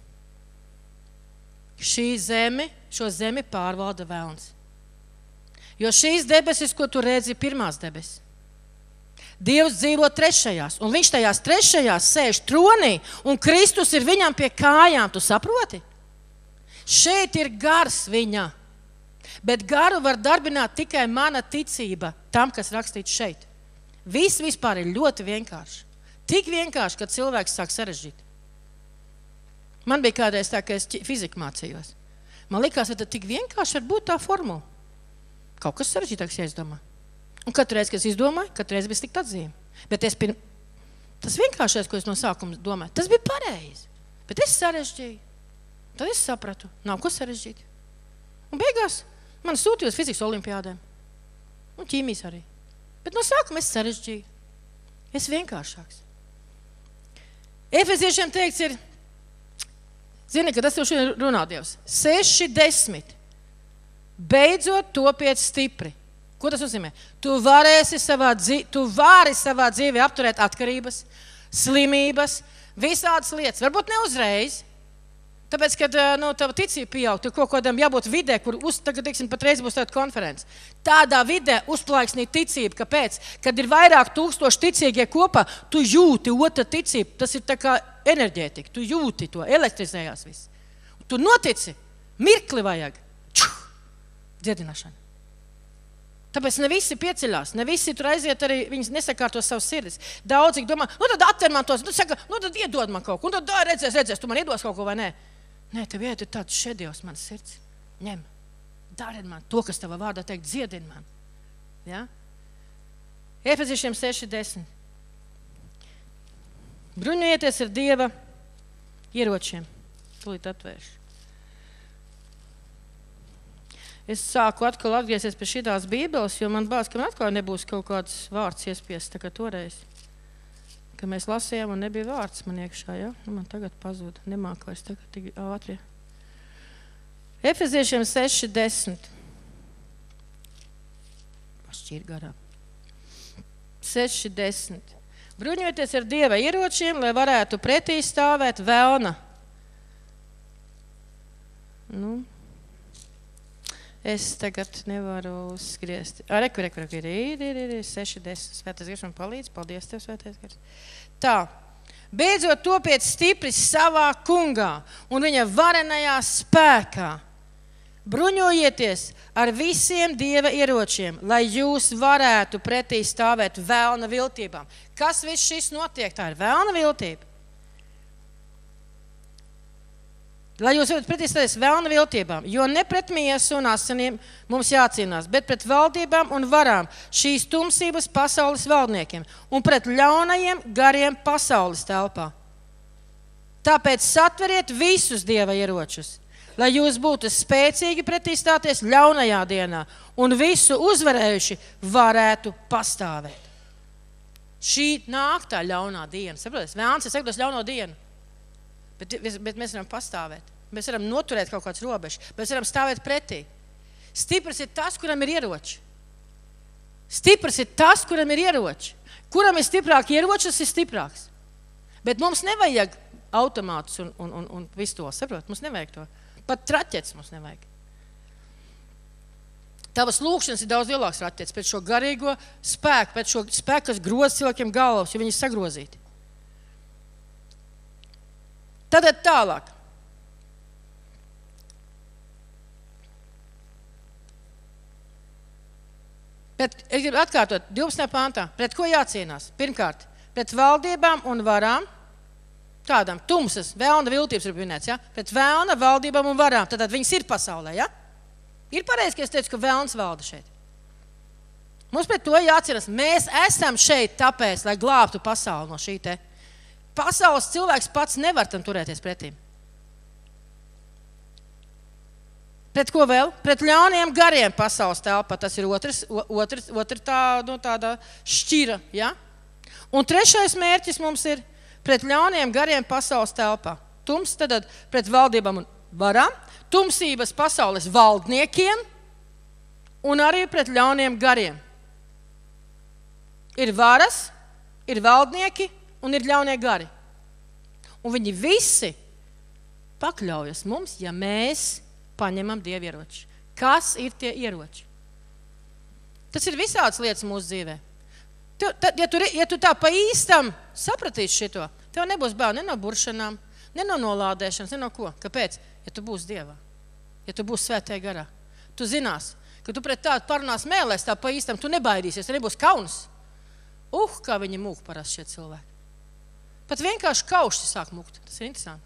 Šo zemi pārvalda velns. Jo šīs debesis, ko tu redzi, pirmās debesis. Dievs dzīvo trešajās, un viņš tajās trešajās sēž tronī, un Kristus ir viņam pie kājām, tu saproti? Šeit ir gars viņa, bet garu var darbināt tikai mana ticība tam, kas rakstīts šeit. Viss vispār ir ļoti vienkārši. Tik vienkārši, ka cilvēks sāk sarežģīt. Man bija kādreiz tā, ka es fiziku mācījos. Man likās, ka tad tik vienkārši var būt tā formula. Kaut kas sarežģītāks jāizdomā. Un katru reizi, kad es izdomāju, katru reizi bija slikt atzīme. Bet tas vienkāršais, ko es no sākuma domāju, tas bija pareizi. Bet es sarežģīju. Tad es sapratu, nav ko sarežģīt. Un beigās man sūtīja uz fizikas olimpiādēm. Un ķīmijas arī. Bet no sākuma es sarežģīju. Es vienkāršāks. Efeziešiem teikts ir, zini, ka tas jau šodien runā Dievs, 6:10. Beidzot topiet stipri. Ko tas nozīmē? Tu vari savā dzīvē apturēt atkarības, slimības, visādas lietas. Varbūt ne uzreiz. Tāpēc, kad tava ticība pieaug, tur kaut kādam jābūt vidē, kur tagad, teiksim, patreiz būs tāda konferences. Tādā vidē uzplaiksnī ticība. Kāpēc? Kad ir vairāk tūkstoši ticīgie kopā, tu jūti otru ticību. Tas ir tā kā enerģētika. Tu jūti to, elektrizējās viss. Tu notici, mirkli vajag. Dziedināšana. Tāpēc ne visi pieceļās, ne visi tur aiziet arī, viņi nesakārto savus sirdis. Daudzi domā, tad atver man tos, tad iedod man kaut ko, un tad redzēs, tu man iedos kaut ko vai nē. Nē, tev iet ir tāds šedievs manas sirds. Ņem, dari man to, kas tavā vārdā teikt, dziedini man. Ja? Efeziešiem 6:10. Bruņojieties ar Dieva ieročiem. Tūlīt atvēršu. Es sāku atkal atgriezties pie šitās bībeles, jo man bāz, ka man atkal nebūs kaut kāds vārds iespiests, tā kā toreiz. Ka mēs lasījām un nebija vārds man iekšā, ja? Man tagad pazūda, nemāk vairs tagad tik ātri. Efeziešiem 6:10. Pašķīr garā. 6:10. Bruņojieties ar Dieva ieročiem, lai varētu pretī stāvēt velna. Es tagad nevaru uzskriezt. Reku, 6:10. Svētais gars man palīdz. Paldies tev, Svētais gars. Tā. Beidzot topiet stipri savā kungā un viņa varenajā spēkā. Bruņojieties ar visiem Dieva ieročiem, lai jūs varētu pretī stāvēt vēlna viltībām. Kas viss šis notiek? Tā ir vēlna viltība. Lai jūs varat pretī stāties vēlna viltībām, jo ne pret miesu un asinīm mums jācīnās, bet pret valdībām un varām, šīs tumsības pasaules valdniekiem un pret ļaunajiem gariem pasaules telpā. Tāpēc satveriet visus Dieva ieročus, lai jūs būtu spēcīgi pretī stāties ļaunajā dienā un visu uzvarējuši varētu pastāvēt. Šī nāk tā ļaunā diena. Saprotiet, vēlns ir sagatavs ļauno dienu. Bet mēs varam pastāvēt. Mēs varam noturēt kaut kāds robežs. Mēs varam stāvēt pretī. Stiprs ir tas, kuram ir ieroči. Stiprs ir tas, kuram ir ieroči. Kuram ir stiprāk ieroči, tas ir stiprāks. Bet mums nevajag automātus un visu to. Saprot, mums nevajag to. Pat traķetes mums nevajag. Tavas lūkšanas ir daudz lielāks raķetes pēc šo garīgo spēku, pēc šo spēku, kas groz cilvēkiem galvas, jo viņi ir sagrozīti. Tad tālāk. Es gribu atkārtot 12. pāntā. Pret ko jācīnās? Pirmkārt, pret valdībām un varām. Kādam? Tumsas, vēlna viltības ir minēts, ja? Pret vēlna valdībām un varām. Tad viņas ir pasaulē, ja? Ir pareizi, ka es teicu, ka vēlns valda šeit. Mums pret to jācīnās. Mēs esam šeit tāpēc, lai glābtu pasauli no šī te. Pasaules cilvēks pats nevar tam turēties pretīm. Pret ko vēl? Pret ļauniem gariem pasaules telpā. Tas ir otra tāda šķira, ja? Un trešais mērķis mums ir pret ļauniem gariem pasaules telpā. Tums tad pret valdībām un varām, tumsības pasaules valdniekiem un arī pret ļauniem gariem. Ir varas, ir valdnieki un ir ļaunie gari. Un viņi visi pakļaujas mums, ja mēs paņemam Dieva ieroči. Kas ir tie ieroči? Tas ir visādas lietas mūsu dzīvē. Ja tu tā pa īstam sapratīsi šito, tev nebūs bail ne no buršanām, ne no nolādēšanas, ne no ko. Kāpēc? Ja tu būsi Dievā, ja tu būsi svētajā garā. Tu zinās, ka tu pret tādu parunās mēlēs tā pa īstam, tu nebaidīsies, tu nebūs kauns. Kā viņi mūk parasti šie cilvēki. Pat vienkārši kaušķi sāk mūkt. Tas ir interesanti.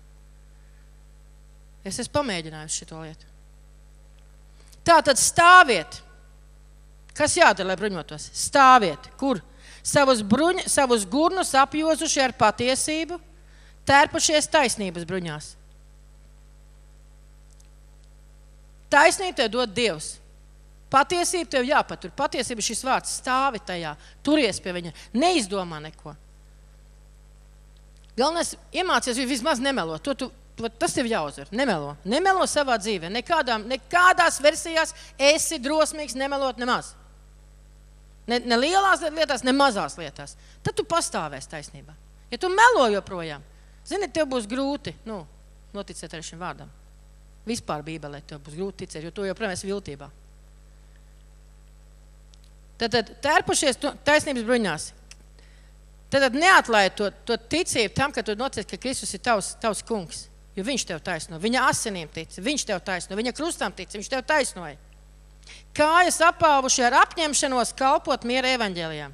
Es esmu pamēģinājusi šito lietu. Tātad stāviet. Kas jādara, lai bruņotos? Stāviet. Kur? Savus gurnus apjozuši ar patiesību, tērpušies taisnības bruņās. Taisnību tev dod Dievs. Patiesība tev jāpatur. Patiesība ir šis vārds. Stāvi tajā. Turies pie viņa. Neizdomā neko. Galvenais iemācies vismaz nemelo. Tas tev jāuzvar. Nemelo. Nemelo savā dzīvē. Nekādās versijās esi drosmīgs nemelot nemaz. Ne lielās lietās, ne mazās lietās. Tad tu pastāvēsi taisnībā. Ja tu melo joprojām, zini, tev būs grūti, noticēt arī šim vārdam. Vispār Bībelē tev būs grūti ticēt, jo tu joprojām esi viltībā. Tad tērpušies taisnības bruņās. Tad neatlaid to ticību tam, ka tu notiec, ka Kristus ir tavs kungs. Jo viņš tev taisno. Viņa asinīm tic, viņš tev taisno. Viņa krustam tic, viņš tev taisnoja. Kājas apāvuši ar apņemšanos kalpot miera evaņģēlijām.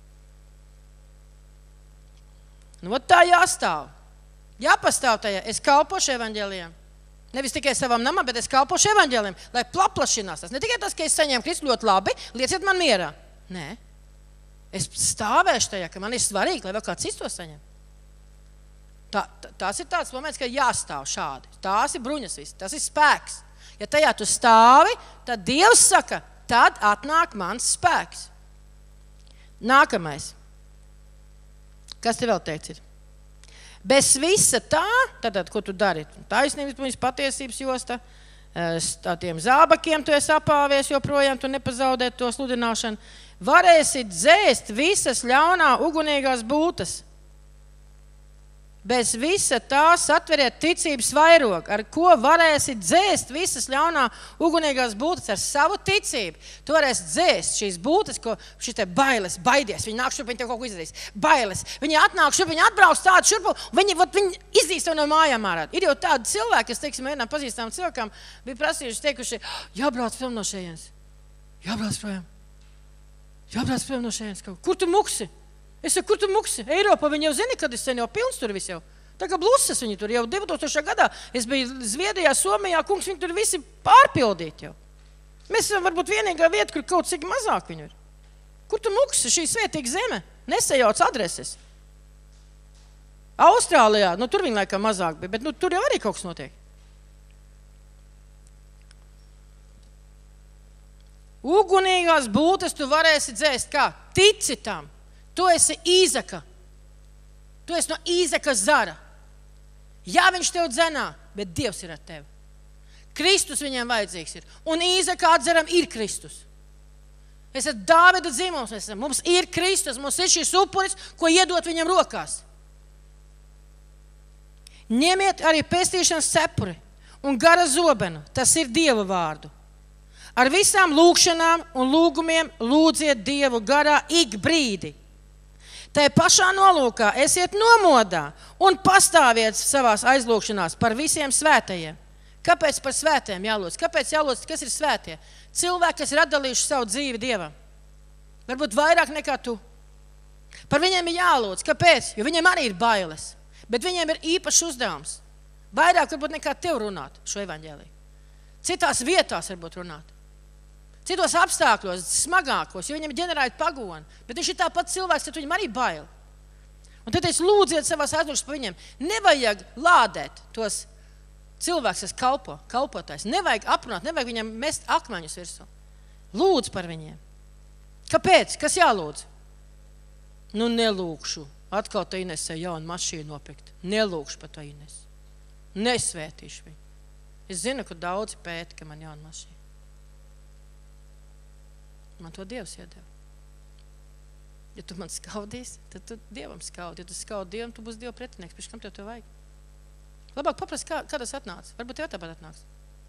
Tā jāstāv. Jāpastāv tajā. Es kalpošu evaņģēlijām. Nevis tikai savam namam, bet es kalpošu evaņģēlijām, lai paplašinās tas. Ne tikai tas, ka es saņēmu Kristu ļoti labi, lieciet man mierā. Nē. Es stāvēšu tajā, ka man ir svarīgi, lai vēl kāds cits to saņem. Tas ir tāds moments, ka jāstāv šādi. Tās ir bruņas viss, tas ir spēks. Ja tajā tu stāvi, tad Dievs saka, tad atnāk mans spēks. Nākamais. Kas te vēl teikts ir? Bez visa tā, tad, ko tu dari? Taisnības, patiesības josta, tādiem zābakiem tu esi apāvies, joprojām tu nepazaudē to sludināšanu. Varēsi dzēst visas ļaunā ugunīgās būtas. Bez visa tā satveriet ticības vairogu, ar ko varēsit dzēst visas ļaunā ugunīgās būtnes ar savu ticību. Tu varēsi dzēst šīs būtnes, ko šī te bailes, baidies, viņi nāk šurp, viņi tev kaut ko izdarīs. Bailes, viņi atnāk šurp, viņi atbrauc tādu šurpu, viņi izdīs tev no mājām ārā. Ir jau tādi cilvēki, kas, teiksim, vienam pazīstamam cilvēkam bija prasījuši, teikuši, jābrauc prom no šejienes. Jābrauc prom no šejienes. Kur tu muksi? Es saku, kur tu muksi? Eiropā viņi jau zini, kad es sen jau pilns tur viss jau. Tā kā blusas viņi tur jau 2000. gadā. Es biju Zviedrijā, Somijā, kungs, viņi tur visi pārpildīti jau. Mēs esam varbūt vienīgā vieta, kur kaut cik mazāk viņu ir. Kur tu muksi? Šī svētīga zeme. Nesajauc adreses. Austrālijā, tur viņi laikam mazāk bija, bet tur jau arī kaut kas notiek. Ugunīgās būtnes tu varēsi dzēst kā? Tici tam. Tu esi Īzaka. Tu esi no Īzaka zara. Jā, viņš tev dzenā, bet Dievs ir ar tevi. Kristus viņam vajadzīgs ir. Un Īzaka atzeram ir Kristus. Es esmu Dāvida dzimums. Mums ir Kristus, mums ir šis upuris, ko iedot viņam rokās. Ņemiet arī pestīšanas cepuri un gara zobenu. Tas ir Dieva vārdu. Ar visām lūgšanām un lūgumiem lūdziet Dievu garā ik brīdi. Tai pašā nolūkā esiet nomodā un pastāviet savās aizlūgšanās par visiem svētajiem. Kāpēc par svētajiem jālūdz? Kāpēc jālūdz, kas ir svētie? Cilvēki, kas ir atdalījuši savu dzīvi Dievam. Varbūt vairāk nekā tu. Par viņiem ir jālūdz. Kāpēc? Jo viņiem arī ir bailes. Bet viņiem ir īpašs uzdevums. Vairāk varbūt nekā tev runāt šo evaņģēliju. Citās vietās varbūt runāt. Citos apstākļos, smagākos, jo viņam ir ģenerēta pagona. Bet viņš ir tāpat cilvēks, ka viņam arī bail. Un tad es lūdziet savās aizlūgšanās par viņiem. Nevajag lādēt tos cilvēkus, kas kalpotājs. Nevajag aprunāt, nevajag viņam mest akmeņus virsū. Lūdz par viņiem. Kāpēc? Kas jālūdz? Nelūkšu. Atkal te Inesē jaunu mašīnu nopirkt. Nelūkšu par to Inesu. Nesvētīšu viņu. Es zinu, ka daudzi pēta, ka man jauna mašīna. Man to Dievs iedeva. Ja tu man skaudīsi, tad tu Dievam skaudi. Ja tu skaudi Dievam, tu būsi Dieva pretinieks. Pēc kam tev vajag? Labāk paprast, kā tas atnāca. Varbūt tev tāpat atnāks.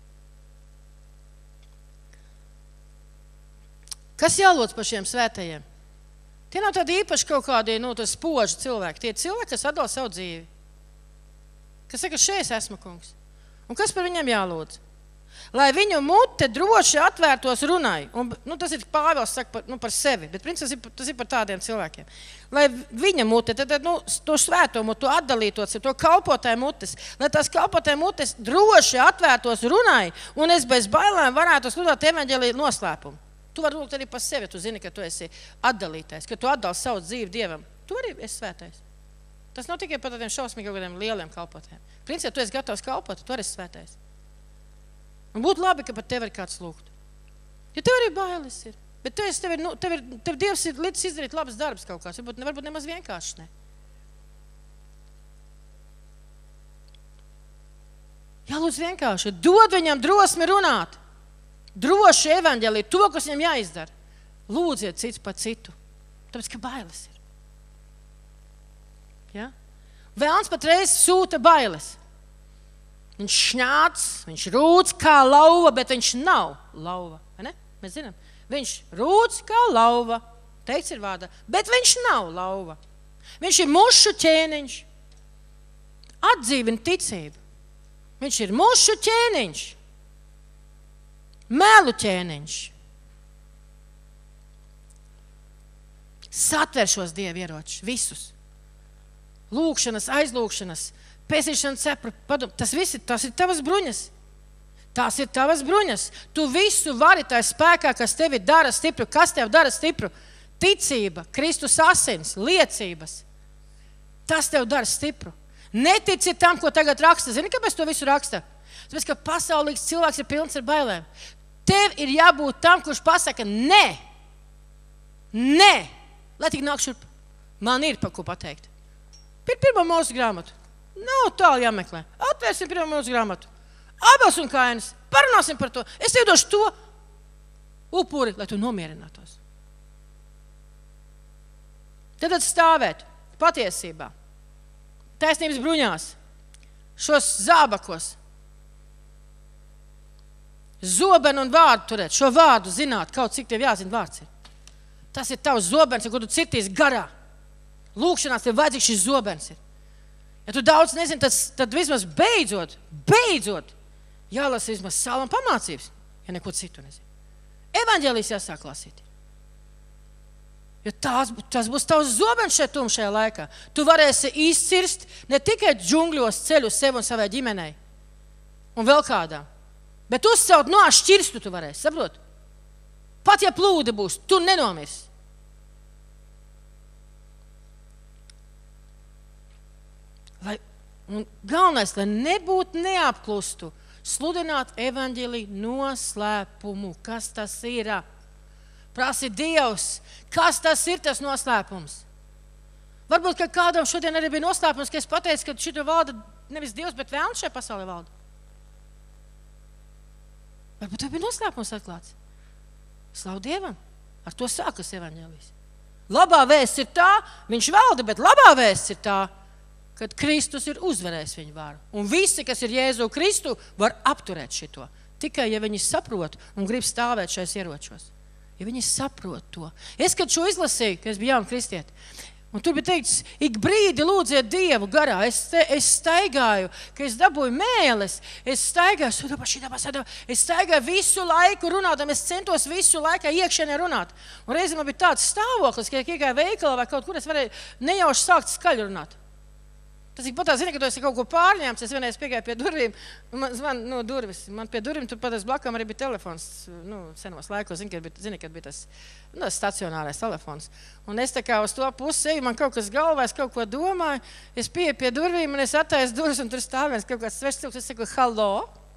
Kas jālūdz par šiem svētajiem? Tie nav tādi īpaši kaut kādi, spoži cilvēki. Tie ir cilvēki, kas atdala savu dzīvi. Kas saka, šeit es esmu, kungs. Un kas par viņiem jālūdz? Lai viņu mute droši atvērtos runai. Un, tas ir Pāvils saka par sevi, bet principā tas ir par tādiem cilvēkiem. Lai viņa mute, to svēto mutu, to atdalītos, to kalpotāju mutes, lai tās kalpotāju mutes droši atvērtos runai, un es bez bailēm varētu sludināt evaņģēliju noslēpumu. Tu vari lūgt arī par sevi, tu zini, ka tu esi atdalītais, ka tu atdali savu dzīvi Dievam. Tu arī esi svētais. Tas nav tikai par tādiem šausmīgi kādiem lieliem kalpotājiem. Principā tu esi gatavs kalpot, tu arī esi svētais. Un būtu labi, ka par tevi ir kāds lūgt. Jo tev arī bailes ir. Bet tev Dievs ir līdz izdarīt labas darbs kaut kāds. Varbūt nemaz vienkārši ne. Jālūdz vienkārši. Dod viņam drosmi runāt. Droši evaņģēliju. To, kas viņam jāizdara. Lūdziet cits par citu. Tāpēc, ka bailes ir. Ja? Vēlns patreiz sūta bailes. Viņš šņāc, viņš rūc kā lauva, bet viņš nav lauva. Ne? Mēs zinām, viņš rūc kā lauva, teikts ir vārdā, bet viņš nav lauva. Viņš ir mušu ķēniņš. Atdzīvina ticību. Viņš ir mušu ķēniņš. Melu ķēniņš. Satver šos Dieva ieročus, visus. Lūkšanas, aizlūkšanas, pestīšanas cepuri, padom, tas ir tavas bruņas. Tās ir tavas bruņas. Tu visu vari tajā spēkā, kas tevi dara stipru. Kas tev dara stipru? Ticība, Kristus asins, liecības. Tas tev dara stipru. Netici tam, ko tagad raksta. Zini, kāpēc to visu raksta? Tāpēc, ka pasaulīgs cilvēks ir pilns ar bailēm. Tev ir jābūt tam, kurš pasaka nē. Nē. Lai tik nāk šurp. Man ir par ko pateikt. Pirmo mūsu grāmatu. Nav tālu jāmeklē. Atvērsim pirmo mūsu grāmatu. Abels un Kainis. Parunāsim par to. Es tev došu to upuri, lai tu nomierinātos. Tad stāvēt patiesībā. taisnības bruņās, šos zābakos, zobenu un vārdu turēt, šo vārdu zināt, kaut cik tev jāzina vārds ir. Tas ir tavs zobens, ko tu cirtīs garā. Lūkšanās tev vajadzīgs šis zobens ir. Ja tu daudz nezini, tad vismaz beidzot, jālasa vismaz salma pamācības, ja neko citu nezini. Evaņģēlijas jāsāk lasīt. Jo tas būs tavs zobens šeit tumšajā laikā. Tu varēsi izcirst ne tikai džungļos ceļu sev un savai ģimenei un vēl kādā, bet uzcelt no šķirstu tu varēsi, saprot? Pat ja plūdi būs, tu nenomirs. Un galvenais, lai nebūtu neapklustu, sludināt evaņģēliju noslēpumu. Kas tas ir? Prasi Dievs, kas tas ir tas noslēpums? Varbūt, ka kādam šodien arī bija noslēpums, ka es pateicu, ka šito valda nevis Dievs, bet vēlns šajā pasaulē valda. Varbūt tev bija noslēpums atklāts. Slavu Dievam, ar to sākas evaņģēlijs. Labā vēsts ir tā, viņš valda, bet labā vēsts ir tā, kad Kristus ir uzvarējis viņu varu. Un visi, kas ir Jēzu Kristu, var apturēt šito. Tikai, ja viņi saprot un grib stāvēt šais ieročos. Ja viņi saprot to. Es, kad šo izlasīju, kad es biju jauna kristieti, un tur bija teikts, ik brīdi lūdziet Dievu garā. Es staigāju, ka es dabūju mēles, es staigāju visu laiku runādam, es centos visu laiku iekšienē runāt. Un reizi man bija tāds stāvoklis, ka iegāju veikalā vai kaut kur, es varēju nejauši sākt skaļi runāt. Tas ir pat tā, zini, ka tu esi kaut ko pārņēmis, es vienreiz piegāju pie durvīm, man zvan, durvis, man pie durvīm tur pat blakām arī bija telefons, senos laikos, zini, kad bija tas stacionārais telefons. Un es tā kā uz to pusi eju, man kaut kas galvā, es kaut ko domāju, es pieeju pie durvīm un es attaisu durvis un tur stāv viens kaut kāds svešs cilvēks, es saku, hallo?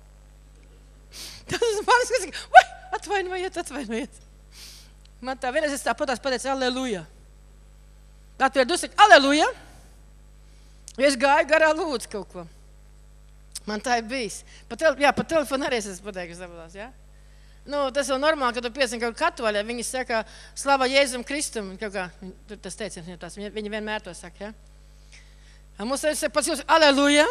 Tas man saka, vai, atvainojiet. Man tā vienreiz es tā pateicu, aleluja. Atvēr durvis, saka, aleluja. Es gāju garā lūdzu kaut ko. Man tā ir bijis. Pa telefonu arī es esmu pateikusi sapratās, jā? Tas vēl normāli, kad tu piesani kaut katoļā, viņi saka, slava Jēzum Kristum, kaut kā, tur tas teiciens, viņi vienmēr to saka, jā? Mums arī saka, pats jūs, aleluja,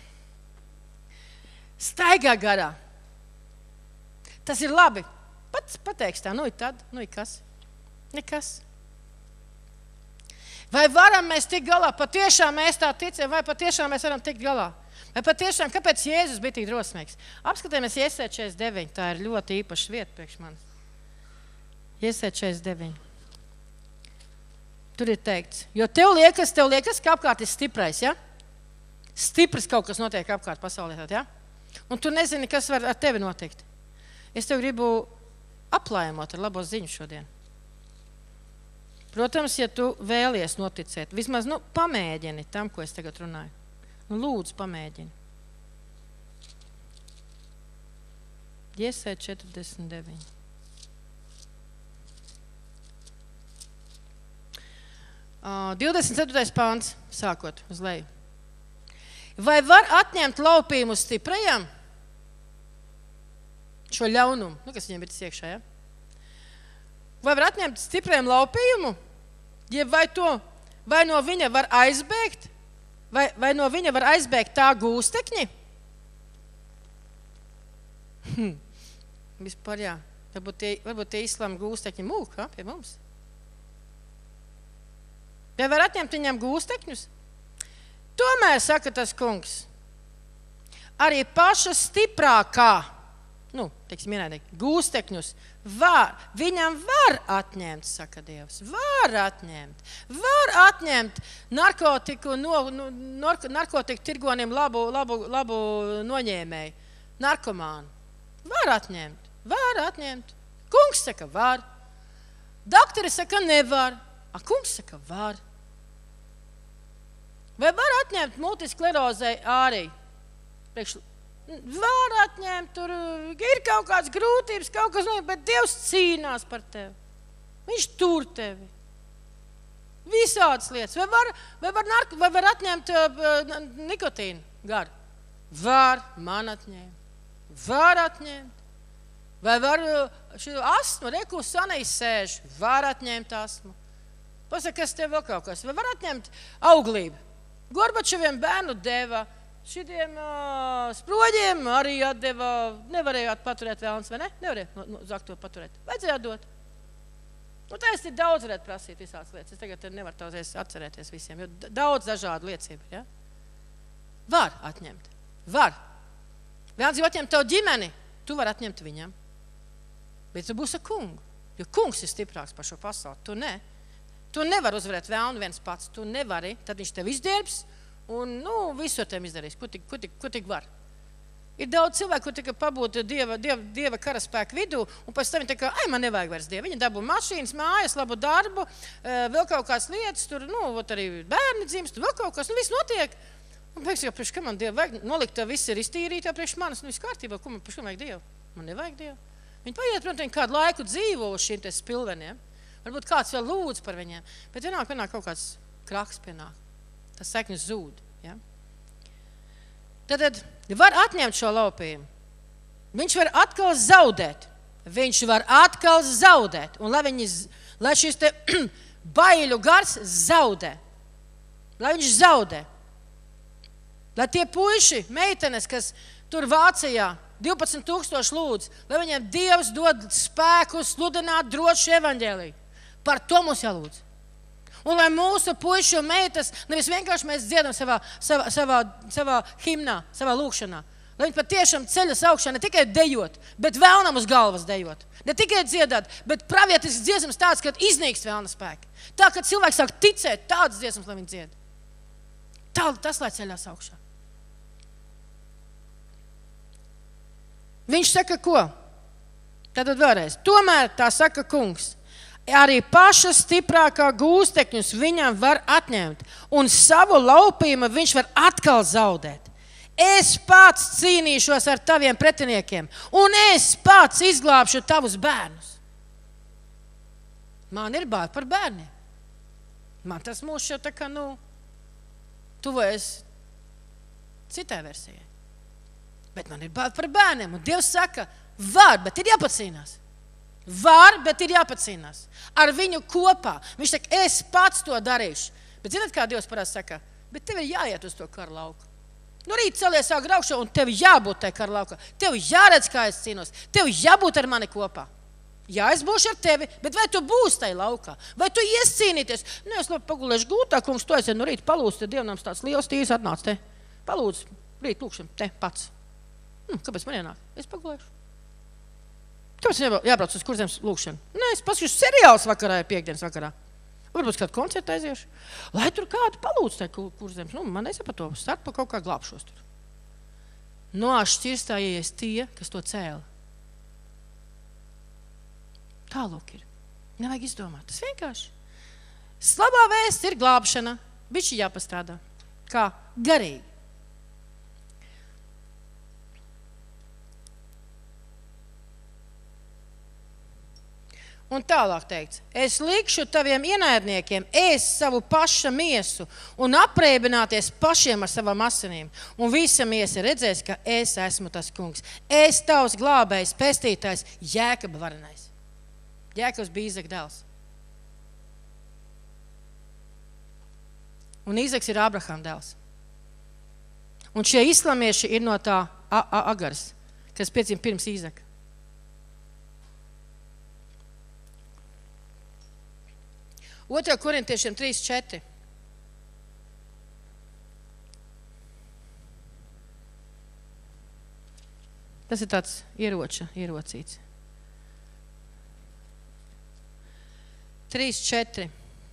staigā garā. Tas ir labi. Pats pateiks tā, ir kas? Nekas. Vai varam mēs tikt galā? Patiešām mēs tā ticam, vai patiešām mēs varam tikt galā? Vai patiešām, kāpēc Jēzus bija tik drosmīgs? Apskatījāmies Iesē 49, tā ir ļoti īpaša vieta priekš manis. Iesē 49. Tur ir teikts, jo tev liekas, ka apkārt ir stiprais, ja? Stiprs kaut kas notiek apkārt pasaulē, ja? Un tu nezini, kas var ar tevi notikt. Es tev gribu aplājumot ar labo ziņu šodien. Protams, ja tu vēlies noticēt, vismaz, pamēģini tam, ko es tagad runāju. Lūdzu, pamēģini. Iesē 49. Uh, 24. pāns, sākot uz leju. Vai var atņemt laupījumu stiprajam? Šo ļaunumu, kas viņiem ir tas iekšā, ja? Vai var atņemt stipriem laupījumu? Ja vai no viņa var aizbēgt? Vai no viņa var aizbēgt tā gūstekņi? Vispār jā. Varbūt tie islāma gūstekņi mūk, pie mums. Vai var atņemt viņam gūstekņus? Tomēr, saka tas kungs, arī paša stiprākā, gūstekņus, viņam var atņemt, saka Dievs, var atņemt narkotiku tirgonim labu noņēmēju, narkomānu. Var atņemt. Kungs saka, var. Doktori saka, nevar. Kungs saka, var. Vai var atņemt multisklerozei ārī? Var atņemt, tur ir kaut kādas grūtības, bet Dievs cīnās par tevi. Viņš tur tevi. Visādas lietas. Vai var atņemt nikotīnu garu? Var, man atņemt. Var atņemt. Vai var astmu, reku sanīs sēž? Var atņemt astmu. Pasaka, kas tev vēl kaut kas. Vai var atņemt auglību? Gorbačoviem bērnu deva, šitiem sproģiem arī atdeva, nevarējāt paturēt vēlns, vai ne? Nevarēja zakto paturēt. Vajadzēja dot. Nu, tā es daudz varētu prasīt visās lietas. Es tagad nevaru tauzies atcerēties visiem, jo daudz dažādu liecību, ja? Var atņemt. Var. Vēlns jau atņemt tavu ģimeni, tu vari atņemt viņam. Bet tu būsi ar kungu, jo kungs ir stiprāks par šo pasauli. Tu ne. Tu nevari uzvarēt vēlnu viens pats. Tu nevari, tad viņš tev izģērbs un, visu ar tev izdarīs. Ko tik var? Ir daudz cilvēku, kur tika pabūt dieva karaspēku vidū, un pēc tam viņi tā kā, man nevajag vairs dievu. Viņi dabū mašīnas, mājas, labu darbu, vēl kaut kādas lietas, tur, arī bērni dzimst, vēl kaut kas, viss notiek. Un pēc, priekš, ka man dievu vajag, nolikt, viss ir iztīrītā priekš manis, viss kārtībā, ko man vajag dievu? Man nevajag dievu. Viņi paiet, protams, kādu laiku dzīvo uz šīm te spilveniem. Varbūt kāds vēl lūdz par viņiem, bet vienāk kaut kāds kraks pienāk. Tas seknis zūd. Ja? Tad var atņemt šo laupījumu. Viņš var atkal zaudēt. Viņš var atkal zaudēt. Un lai šis te baiļu gars zaudē. Lai viņš zaudē. Lai tie puiši, meitenes, kas tur Vācijā 12,000 lūdz, lai viņiem Dievs dod spēku sludināt drošu evaņģēliju. Par to mums jālūdz. Un lai mūsu puiši un meitas, nevis vienkārši mēs dziedam savā himnā, savā lūkšanā, lai viņi patiešām ceļas augšā ne tikai dejot, bet vēlnam uz galvas dejot. Ne tikai dziedāt, bet pravietisks dziesmas tāds, kad iznīkst vēlna spēki. Tā, kad cilvēks sāk ticēt, tādas dziesmas, lai viņi dzied. Tas, lai ceļās augšā. Viņš saka, ko? Tātad vēlreiz. Tomēr tā saka kungs. Arī paša stiprākā gūstekņus viņam var atņemt, un savu laupījumu viņš var atkal zaudēt. Es pats cīnīšos ar taviem pretiniekiem, un es pats izglābšu tavus bērnus. Man ir bail par bērniem. Man tas mūs jau tā kā, tuvojas citai versijai. Bet man ir bail par bērniem, un Dievs saka, var, bet ir jāpacīnās. Var, bet ir jāpacīnās. Ar viņu kopā. Viņš saka, es pats to darīšu. Bet zināt, kā Dievs parasti saka? Bet tev ir jāiet uz to kara lauku. Rīt celies sāk graukšā, un tev jābūt tai kara laukā. Tev jāredz, kā es cīnos. Tev jābūt ar mani kopā. Jā, es būšu ar tevi, bet vai tu būsi tai laukā? Vai tu ies cīnīties? Es labi pagulēšu gūtā, kungs, tu esi rīt palūdz, te Dievnams tāds liels tīrs atnāc te. Palūdz, rīt lūkšam, te pats. Kāpēc man ienāk? Es pagulēšu. Kāpēc jābrauc uz Kurzemes lūkšanu? Es paskatīšu seriāls vakarā, piekdienas vakarā. Varbūt kādu koncertu aiziešu. Lai tur kādu palūdz tai Kurzemes. Man nesapa to, start pa kaut kā glābšos tur. Šķirstājies tie, kas to cēla. Tālūk ir. Nevajag izdomāt. Tas vienkārši. Slabā vēsts ir glābšana. Bišķi jāpastrādā. Kā garīgi. Un tālāk teikts, es likšu taviem ienaidniekiem ēst savu paša miesu un apreibināties pašiem ar savām asinīm. Un visa miesa redzēs, ka es esmu tas kungs. Es tavs glābējs, pestītājs, Jēkaba varenais. Jēkabs bija Īzaka dēls. Un Īzaks ir Abrahama dēls. Un šie islamieši ir no tā Agaras, kas piedzima pirms Īzaka. Otrā Korintiešiem 3:4. Tas ir tāds ierocīts. 3:4.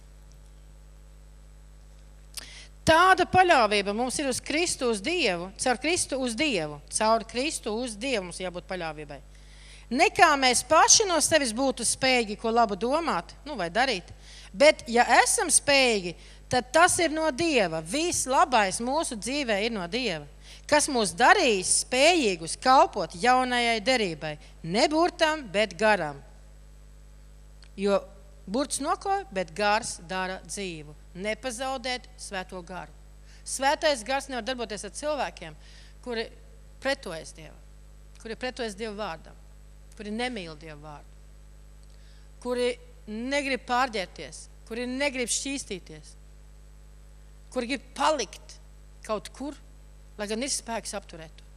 Tāda paļāvība mums ir uz Kristu, uz Dievu, caur Kristu uz Dievu. Caur Kristu uz Dievu mums jābūt paļāvībai. Nekā mēs paši no sevis būtu spējīgi ko labu domāt, vai darīt. Bet, ja esam spējīgi, tad tas ir no Dieva. Viss labais mūsu dzīvē ir no Dieva, kas mūs darīs spējīgus kalpot jaunajai derībai. Ne burtam, bet garam. Jo burts nokoja, bet gars dara dzīvu. Nepazaudēt svēto garu. Svētais gars nevar darboties ar cilvēkiem, kuri pretojas Dievam, kuri pretojas Dievu vārdam, kuri nemīl Dievu vārdu, kuri negrib pārģērties, kuri negrib šķīstīties, kur grib palikt kaut kur, lai gan ir spēks apturēt to.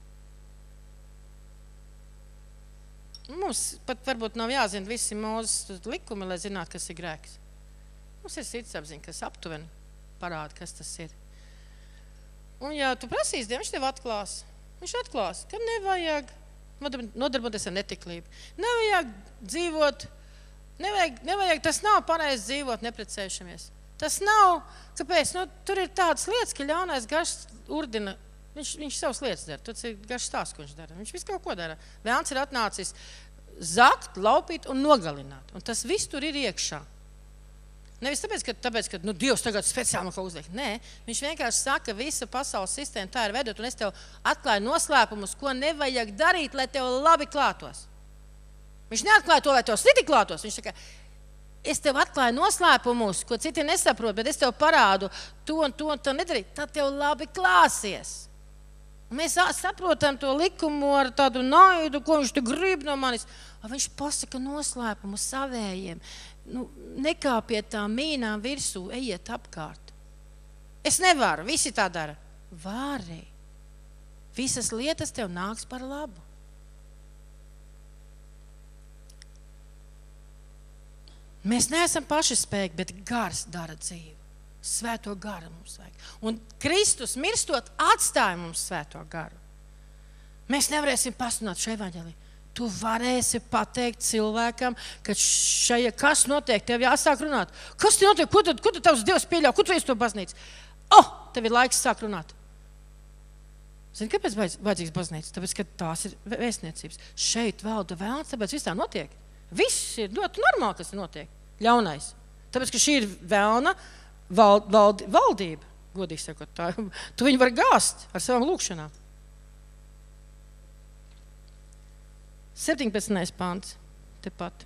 Mums pat varbūt nav jāzina visi Mūzes likumi, lai zinātu, kas ir grēks. Mums ir sirdsapziņa, kas aptuveni parāda, kas tas ir. Un ja tu prasīsi Dievu, viņš tev atklās. Viņš atklās, ka nevajag nodarboties ar netiklību. Nevajag dzīvot, nevajag, tas nav pareizi dzīvot, neprecēšamies. Tas nav, kāpēc? Tur ir tādas lietas, ka ļaunais gars urdina. Viņš savas lietas dara. Tas ir garš stāsts, ko viņš dara. Viņš visu kaut ko dara. Vēlns ir atnācis zakt, laupīt un nogalināt. Un tas viss tur ir iekšā. Nevis tāpēc, ka Dievs tagad speciāli kaut uzliek. Nē, viņš vienkārši saka, visa pasaules sistēma tā ir vedot, un es tev atklāju noslēpumus, ko nevajag darīt, lai tev labi klātos. Viņš neatklāja to, lai tev slikti klātos. Viņš saka, es tev atklāju noslēpumus, ko citi nesaprot, bet es tev parādu to un to nedarīt. Tad tev labi klāsies. Un mēs saprotam to likumu ar tādu naidu, ko viņš te grib no manis. Viņš pasaka noslēpumu savējiem. Nekāpiet tā mīnām virsū, ejiet apkārt. Es nevaru, visi tā dara. Vari. Visas lietas tev nāks par labu. Mēs neesam paši spēki, bet gars dara dzīvi. Svēto garu mums vajag. Un Kristus mirstot atstāja mums svēto garu. Mēs nevarēsim pasludināt šo evaņģēliju. Tu varēsi pateikt cilvēkam, ka kas notiek, tev jāsāk runāt. Kas te notiek? Ko tad tavs Dievs pieļauj? Kur tu esi to baznīcu? Tev ir laiks sāk runāt. Zini, kāpēc vajadzīgs baznīca? Tāpēc, ka tās ir vēstniecības. Šeit valda vēlns, tāpēc viss tā notiek. Viss ir ļoti normāli, kas notiek. Ļaunais. Tāpēc, ka šī ir vēlna valdība, godīgi sakot, tā. Tu viņu var gāzt ar savām lūkšanām. 17. pants, tepat.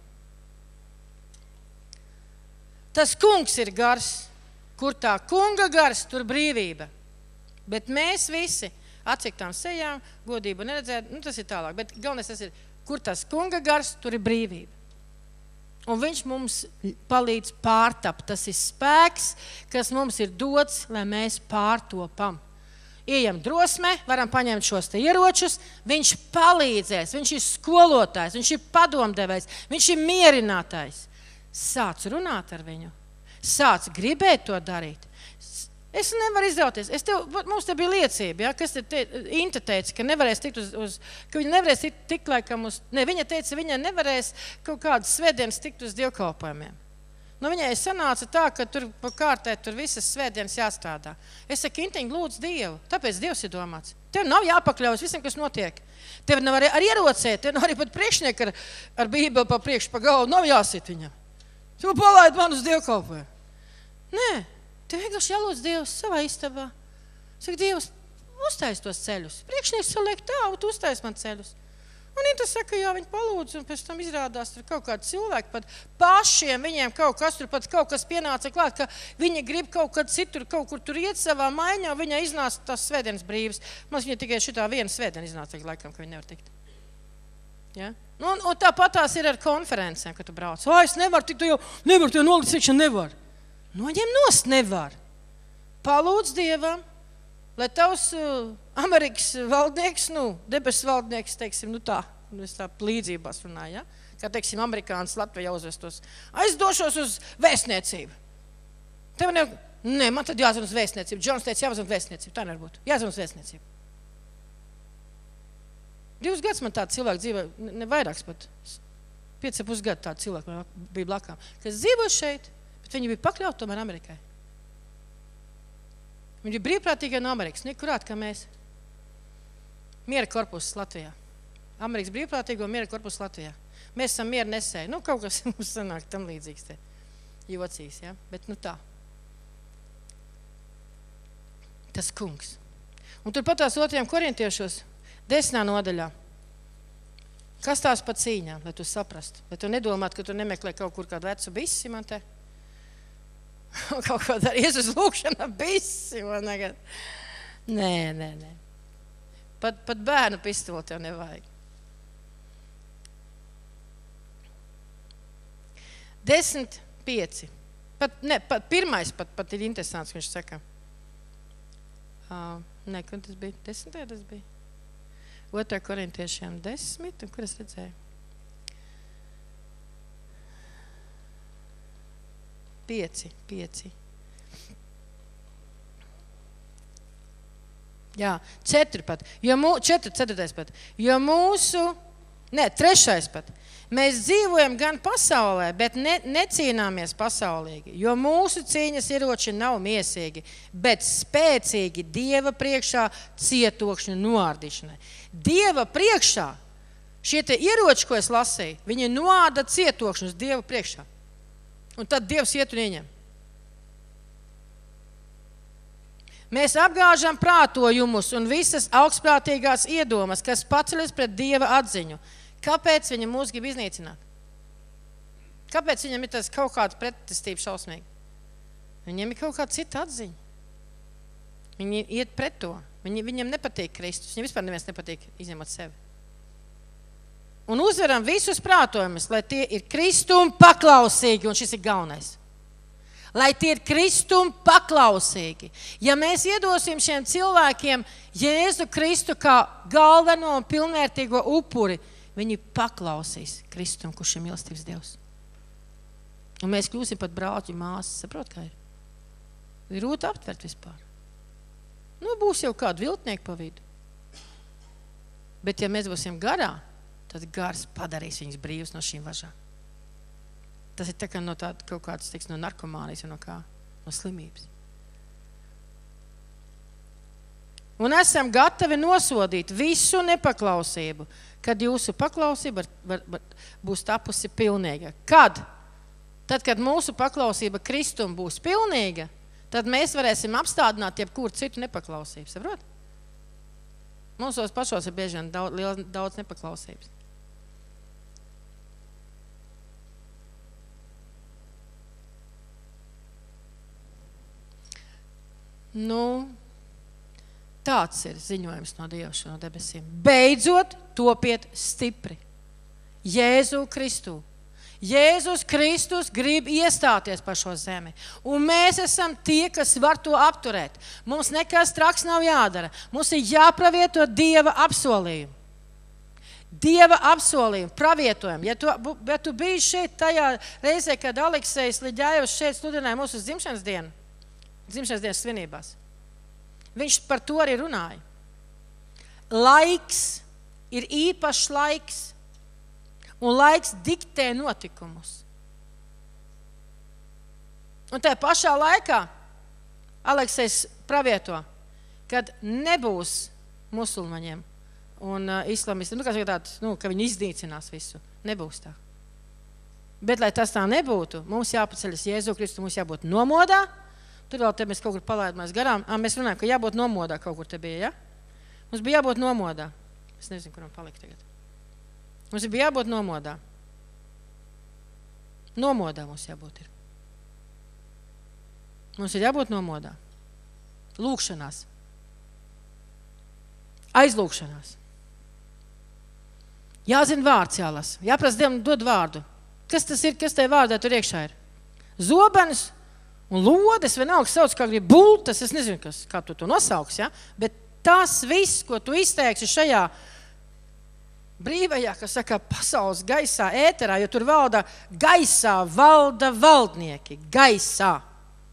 Tas kungs ir gars, kur tā kunga gars, tur brīvība. Bet mēs visi atciktām sejām, godību neredzēt, tas ir tālāk. Bet galvenais tas ir, kur tas kunga gars, tur ir brīvība. Un viņš mums palīdz pārtapt. Tas ir spēks, kas mums ir dots, lai mēs pārtopam. Ejam drosmē, varam paņemt šos te ieročus, viņš palīdzēs, viņš ir skolotājs, viņš ir padomdevējs, viņš ir mierinātājs. Sāc runāt ar viņu, sāc gribēt to darīt. Es nevaru izrauties. Mums te bija liecība, ja, kas Inta teica, ka nevarēs tikt ka viņa nevarēs tikt laikam uz, viņa teica, viņa nevarēs kaut kādas svētdienas tikt uz dievkalpojumiem. Viņai sanāca tā, ka tur pa kārtē tur visas svētdienas jāstrādā. Es saku, Intiņ, lūdzu Dievu, tāpēc Dievs ir domāts. Tev nav jāpakļaujas visam, kas notiek. Tev nav arī ierocēt, tev nav arī pat priekšnieki ar bībeli pa priekšu, pa galvu, nav jāsit viņam. Tu palaid man uz dievkalpojumu. Nē. Tev vienkārši jālūdz Dievs savā istabā. Saka, Dievs, uztais tos ceļus. Priekšnieks saliek tā, un tu uztais man ceļus. Un Inta saka, jā, viņi palūdz, un pēc tam izrādās tur kaut kādi cilvēki, pat pašiem viņiem kaut kas pienāca klāt, ka viņi grib kaut kad citur, kaut kur tur iet savā maiņā, viņai iznāca tās svētdienas brīvas. Mums viņa tikai šitā viena svētdiena iznāca laikam, ka viņi nevar tikt. Ja? Un tāpat tās ir ar konferencēm, kad tu brauc. Es nevaru tikt, tu jau nevaru, tu jau nolicīšana nevar. Noņem nost nevar. Palūdz Dievam, lai tavs Amerikas valdnieks, debesu valdnieks, teiksim, tā līdzībās runāja, ja? Kā, teiksim, amerikānis Latvijā uzvestos. Aizdošos uz vēstniecību. Tev man tad jāzvan uz vēstniecību. Džons teica, jāzvan uz vēstniecību. Tā nevar būt. Jāzvan uz vēstniecību. 2 gadus man tāda cilvēka dzīvē, ne vairāks pat. 5,5 gadu tāda cilvēka bija blakām. Kas dzīvo šeit, viņi bija pakļauti tomēr Amerikai. Viņi bija brīvprātīgie no Amerikas, nekurāt kā mēs. Miera korpuss Latvijā. Amerikas brīvprātīgo miera korpuss Latvijā. Mēs esam miera nesēji. Kaut kas mums sanāk tam līdzīgs te jocīs, ja? Bet tā. Tas kungs. Un tur pat tās 2. korintiešos 10. nodaļā. Kas tās pa cīņām, lai tu saprastu? Lai tu nedomātu, ka tu nemeklē kaut kur kādu vecu bisi man te. Kaut ko darījies uz lūkšana bisi man tagad. Nē. Pat bērnu pistoli tev nevajag. 10:5. Pirmais pat ir interesants, viņš saka. Nē, kur tas bija? 10. tas bija. 2. korintiešiem 10, un kur es redzēju? 5. Jā, 4 pat. 4. pat. Jo mūsu, 3. pat. Mēs dzīvojam gan pasaulē, bet necīnāmies pasaulīgi, jo mūsu cīņas ieroči nav miesīgi, bet spēcīgi Dieva priekšā cietokšņu noārdīšanai. Dieva priekšā, šie te ieroči, ko es lasīju, viņi noārda cietokšņus Dieva priekšā. Un tad Dievs iet un ieņem. Mēs apgāžam prātojumus un visas augstprātīgās iedomas, kas paceļas pret Dieva atziņu. Kāpēc viņi mūs grib iznīcināt? Kāpēc viņam ir tas kaut kāda pretestība šausmīgi? Viņiem ir kaut kāda cita atziņa. Viņi iet pret to. Viņiem nepatīk Kristus. Viņiem vispār neviens nepatīk, izņemot sevi. Un uzveram visus prātojumus, lai tie ir Kristum paklausīgi, un šis ir galvenais. Lai tie ir Kristum paklausīgi. Ja mēs iedosim šiem cilvēkiem Jēzu Kristu kā galveno un pilnvērtīgo upuri, viņi paklausīs Kristum, kurš ir mīlestības Dievs. Un mēs kļūsim pat brāļi māsas. Saprot, kā ir? Ir rūti aptvert vispār. Būs jau kādu viltnieku pa vidu. Bet ja mēs būsim garā, tad gars padarīs viņus brīvus no šīm važām. Tas ir tā kā no tāda kaut kāds, no narkomānijas un no slimības. Un esam gatavi nosodīt visu nepaklausību, kad jūsu paklausība būs tapusi pilnīga. Kad? Tad, kad mūsu paklausība Kristum būs pilnīga, tad mēs varēsim apstādināt jebkuru citu nepaklausību. Saprot? Mūsos pašos ir bieži vien daudz nepaklausības. Tāds ir ziņojums no Dieva no debesīm. Beidzot, topiet stipri. Jēzu Kristu. Jēzus Kristus grib iestāties par šo zemi. Un mēs esam tie, kas var to apturēt. Mums nekas traks nav jādara. Mums ir jāpravieto Dieva apsolījumu. Dieva apsolījumu, pravietojumu. Ja tu biji šeit tajā reizē, kad Aleksejs Liģājevs šeit sludināja mūsu dzimšanas dienas svinībās. Viņš par to arī runāja. Laiks ir īpašs laiks, un laiks diktē notikumus. Un tajā pašā laikā Aleksejs pravieto, kad nebūs musulmaņiem un islamistiem, ka viņi iznīcinās visu. Nebūs tā. Bet, lai tas tā nebūtu, mums jāpaceļas Jēzu Kristu, mums jābūt nomodā. Tur vēl te mēs kaut kur palaidāmies garām. Mēs runājam, ka jābūt nomodā kaut kur te bija, ja? Mums bija jābūt nomodā. Es nezinu, kur man palika tagad. Mums bija jābūt nomodā. Nomodā mums jābūt ir. Mums ir jābūt nomodā. Lūkšanās. Aizlūkšanās. Jāzina vārds jālas. Jāprasa Dievam dod vārdu. Kas tas ir, kas tai vārdā tur iekšā ir? Zobenis un lodes, vienalga sauc, kā grib bultas, es nezinu, kā tu to nosauks, ja? Bet tas viss, ko tu izteiksi šajā brīvajā, kas saka, pasaules gaisā, ēterā, jo tur gaisā valda valdnieki, gaisā.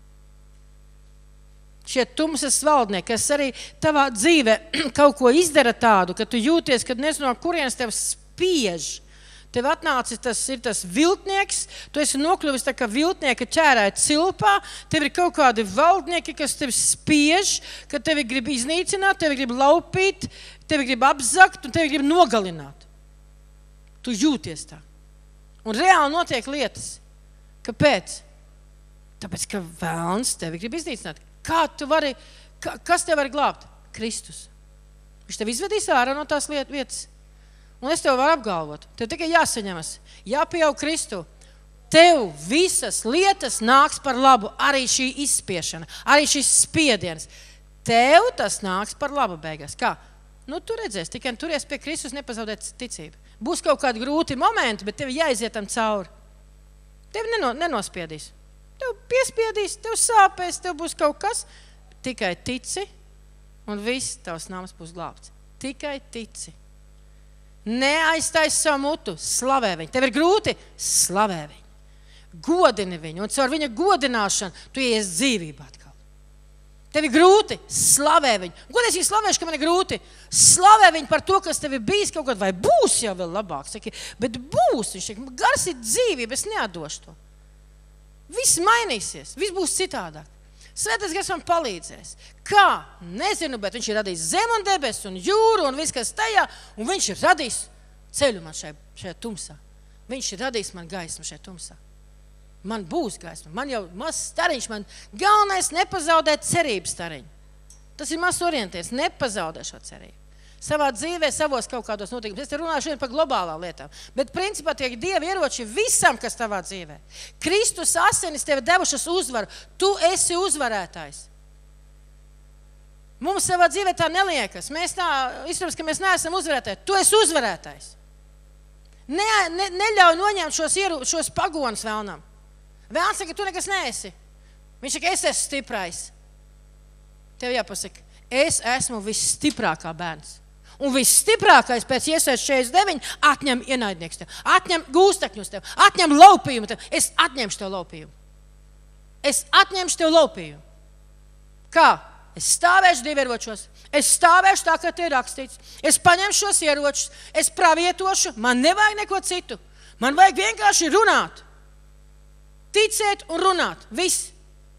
Šie tumsas valdnieki, kas arī tavā dzīvē kaut ko izdara tādu, ka tu jūties, kad nezinu, no kurienes tev spiež. Tev atnācis tas viltnieks, tu esi nokļuvis tā kā viltnieka ķērāja cilpā, tev ir kaut kādi valdnieki, kas tevi spiež, ka tevi grib iznīcināt, tevi grib laupīt, tevi grib apzakt un tevi grib nogalināt. Tu jūties tā. Un reāli notiek lietas. Kāpēc? Tāpēc, ka vēlns tevi grib iznīcināt. Kas tev var glābt? Kristus. Viņš tev izvedīs ārā no tās vietas. Un es tev varu apgalvot. Tev tikai jāsaņemas. Jāpieaug Kristu. Tev visas lietas nāks par labu. Arī šī izspiešana. Arī šis spiediens. Tev tas nāks par labu beigās. Kā? Tu redzēsi. Tikai turies pie Kristus, nepazaudēt ticību. Būs kaut kādi grūti momenti, bet tev jāiziet tam cauri. Tev nenospiedīs. Tev piespiedīs, tev sāpēs, tev būs kaut kas. Tikai tici un viss tavs nams būs glābts. Tikai tici. Neaiztais savu mutu, slavē viņu. Tev ir grūti, slavē viņu. Godini viņu, un caur viņa godināšanu tu ies dzīvībā atkal. Tev ir grūti, slavē viņu. Godīgi slavēšu, ka man ir grūti. Slavē viņu par to, kas tev ir bijis kaut kad, vai būs jau vēl labāk. Saki, bet būs, viņš saka, gars ir dzīvība, es neatdošu to. Viss mainīsies, viss būs citādāk. Svētais gars man palīdzēs. Kā? Nezinu, bet viņš ir radījis zemi un debesis un jūru un viss, kas tajā, un viņš ir radījis ceļu man šajā tumsā. Viņš ir radījis man gaismu šajā tumsā. Man būs gaisma, man jau maz stariņš, man galvenais nepazaudēt cerības stariņu. Tas ir maz orientēts, nepazaudē šo cerību. Savā dzīvē, savos kaut kādos notikumos. Es te runāju šodien par globālām lietām, bet principā tiek Dieva ieroči visam, kas tavā dzīvē. Kristus asinis tev devušas uzvaru, tu esi uzvarētājs. Mums savā dzīvē tā neliekas, mēs tā, izturams, ka mēs neesam uzvarētāji, tu esi uzvarētājs. Neļauj noņemt šos pagonus vēlnam. Vēlns saka, tu nekas neesi. Viņš saka, es esmu stiprais. Tev jāpasaka, es esmu visstiprākā bērns. Un visstiprākais pēc Iesajas 49 atņem ienaidnieks tev, atņem gūstekņus tev, atņem laupījumu tev. Es atņemšu tev laupījumu. Es atņemšu tev laupījumu. Kā? Es stāvēšu divieročos. Es stāvēšu tā, kā te ir rakstīts. Es paņemšu šos ieročus, es pravietošu, man nevajag neko citu. Man vajag vienkārši runāt. Ticēt un runāt. Viss.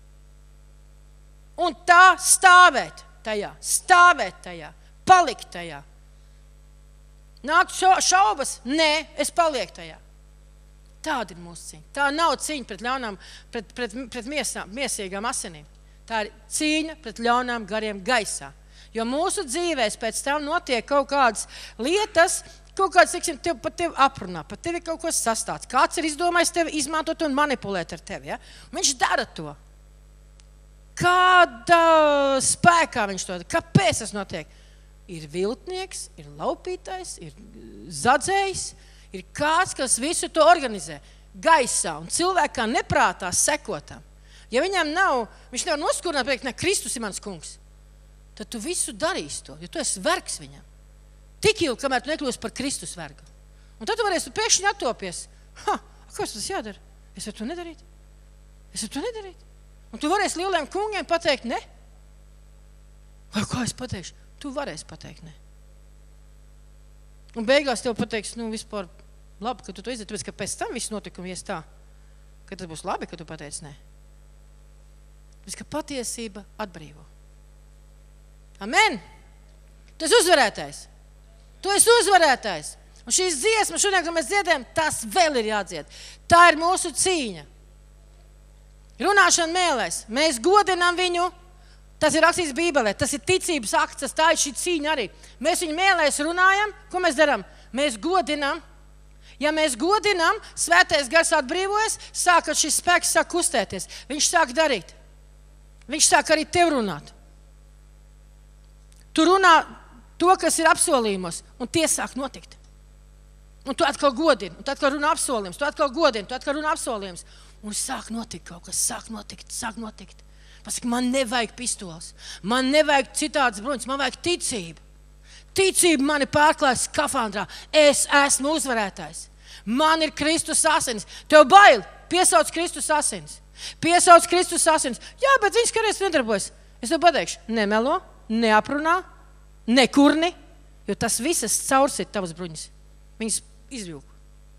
Un tā stāvēt tajā, palikt tajā. Nāk šaubas? Nē, es palieku tajā. Tāda ir mūsu cīņa. Tā nav cīņa pret ļaunām, pret miesīgām asinīm. Tā ir cīņa pret ļaunām gariem gaisā. Jo mūsu dzīvēs pēc tam notiek kaut kādas lietas, kaut kāds, teiksim, pat tevi aprunā, pat tevi kaut ko sastāds. Kāds ir izdomājis tevi izmantot un manipulēt ar tevi, ja? Viņš dara to. Kādā spēkā viņš to dara? Kāpēc tas notiek? Ir viltnieks, ir laupītājs, ir zadzējs, ir kāds, kas visu to organizē gaisā un cilvēkā neprātā sekotam. Ja viņam nav, viņš nevar noskurināt, pateikt, ne, Kristus ir mans kungs, tad tu visu darīsi to, jo tu esi vergs viņam. Tik ilgi, kamēr tu nekļūsi par Kristus vergu. Un tad tu varēsi pēkšņi attopies. Kāds tas jādara? Es varu to nedarīt. Un tu varēsi lieliem kungiem pateikt, ne? Vai kā es pateikšu? Tu varēsi pateikt, ne. Un beigās tev pateiks, vispār labi, ka tu to izdari, tāpēc, ka pēc tam viss notikumi ies tā, ka tas būs labi, ka tu pateici, ne. Tāpēc, ka patiesība atbrīvo. Amen! Tu esi uzvarētājs. Tu esi uzvarētājs. Un šīs dziesmas šodien, kad mēs dziedējam, tas vēl ir jādzied. Tā ir mūsu cīņa. Runāšana mēlēs. Mēs godinām viņu. Tas ir rakstīts Bībelē. Tas ir ticības akts. Tā ir šī cīņa arī. Mēs viņu mēlēs runājam. Ko mēs darām? Mēs godinām. Ja mēs godinām, svētais gars atbrīvojas, sākat šis spēks sāk kustēties. Viņš sāk darīt. Viņš sāk arī tev runāt. Tu runā to, kas ir apsolījumos, un tie sāk notikt. Un tu atkal godini, un tu atkal runā apsolījums, tu atkal godini, tu atkal runā apsolījums. Un sāk notikt kaut kas, sāk notikt. Pasaka, man nevajag pistoles, man nevajag citādas bruņas, man vajag ticību. Ticība mani pārklājas skafandrā. Es esmu uzvarētājs. Man ir Kristus asinis. Tev bail, piesauc Kristus asinis. Jā, bet viņš kādreiz nedarbojas. Es tev pateikšu, nemelo, neaprunā, nekurni, jo tas visas caursit tavas bruņas. Viņas izvilku.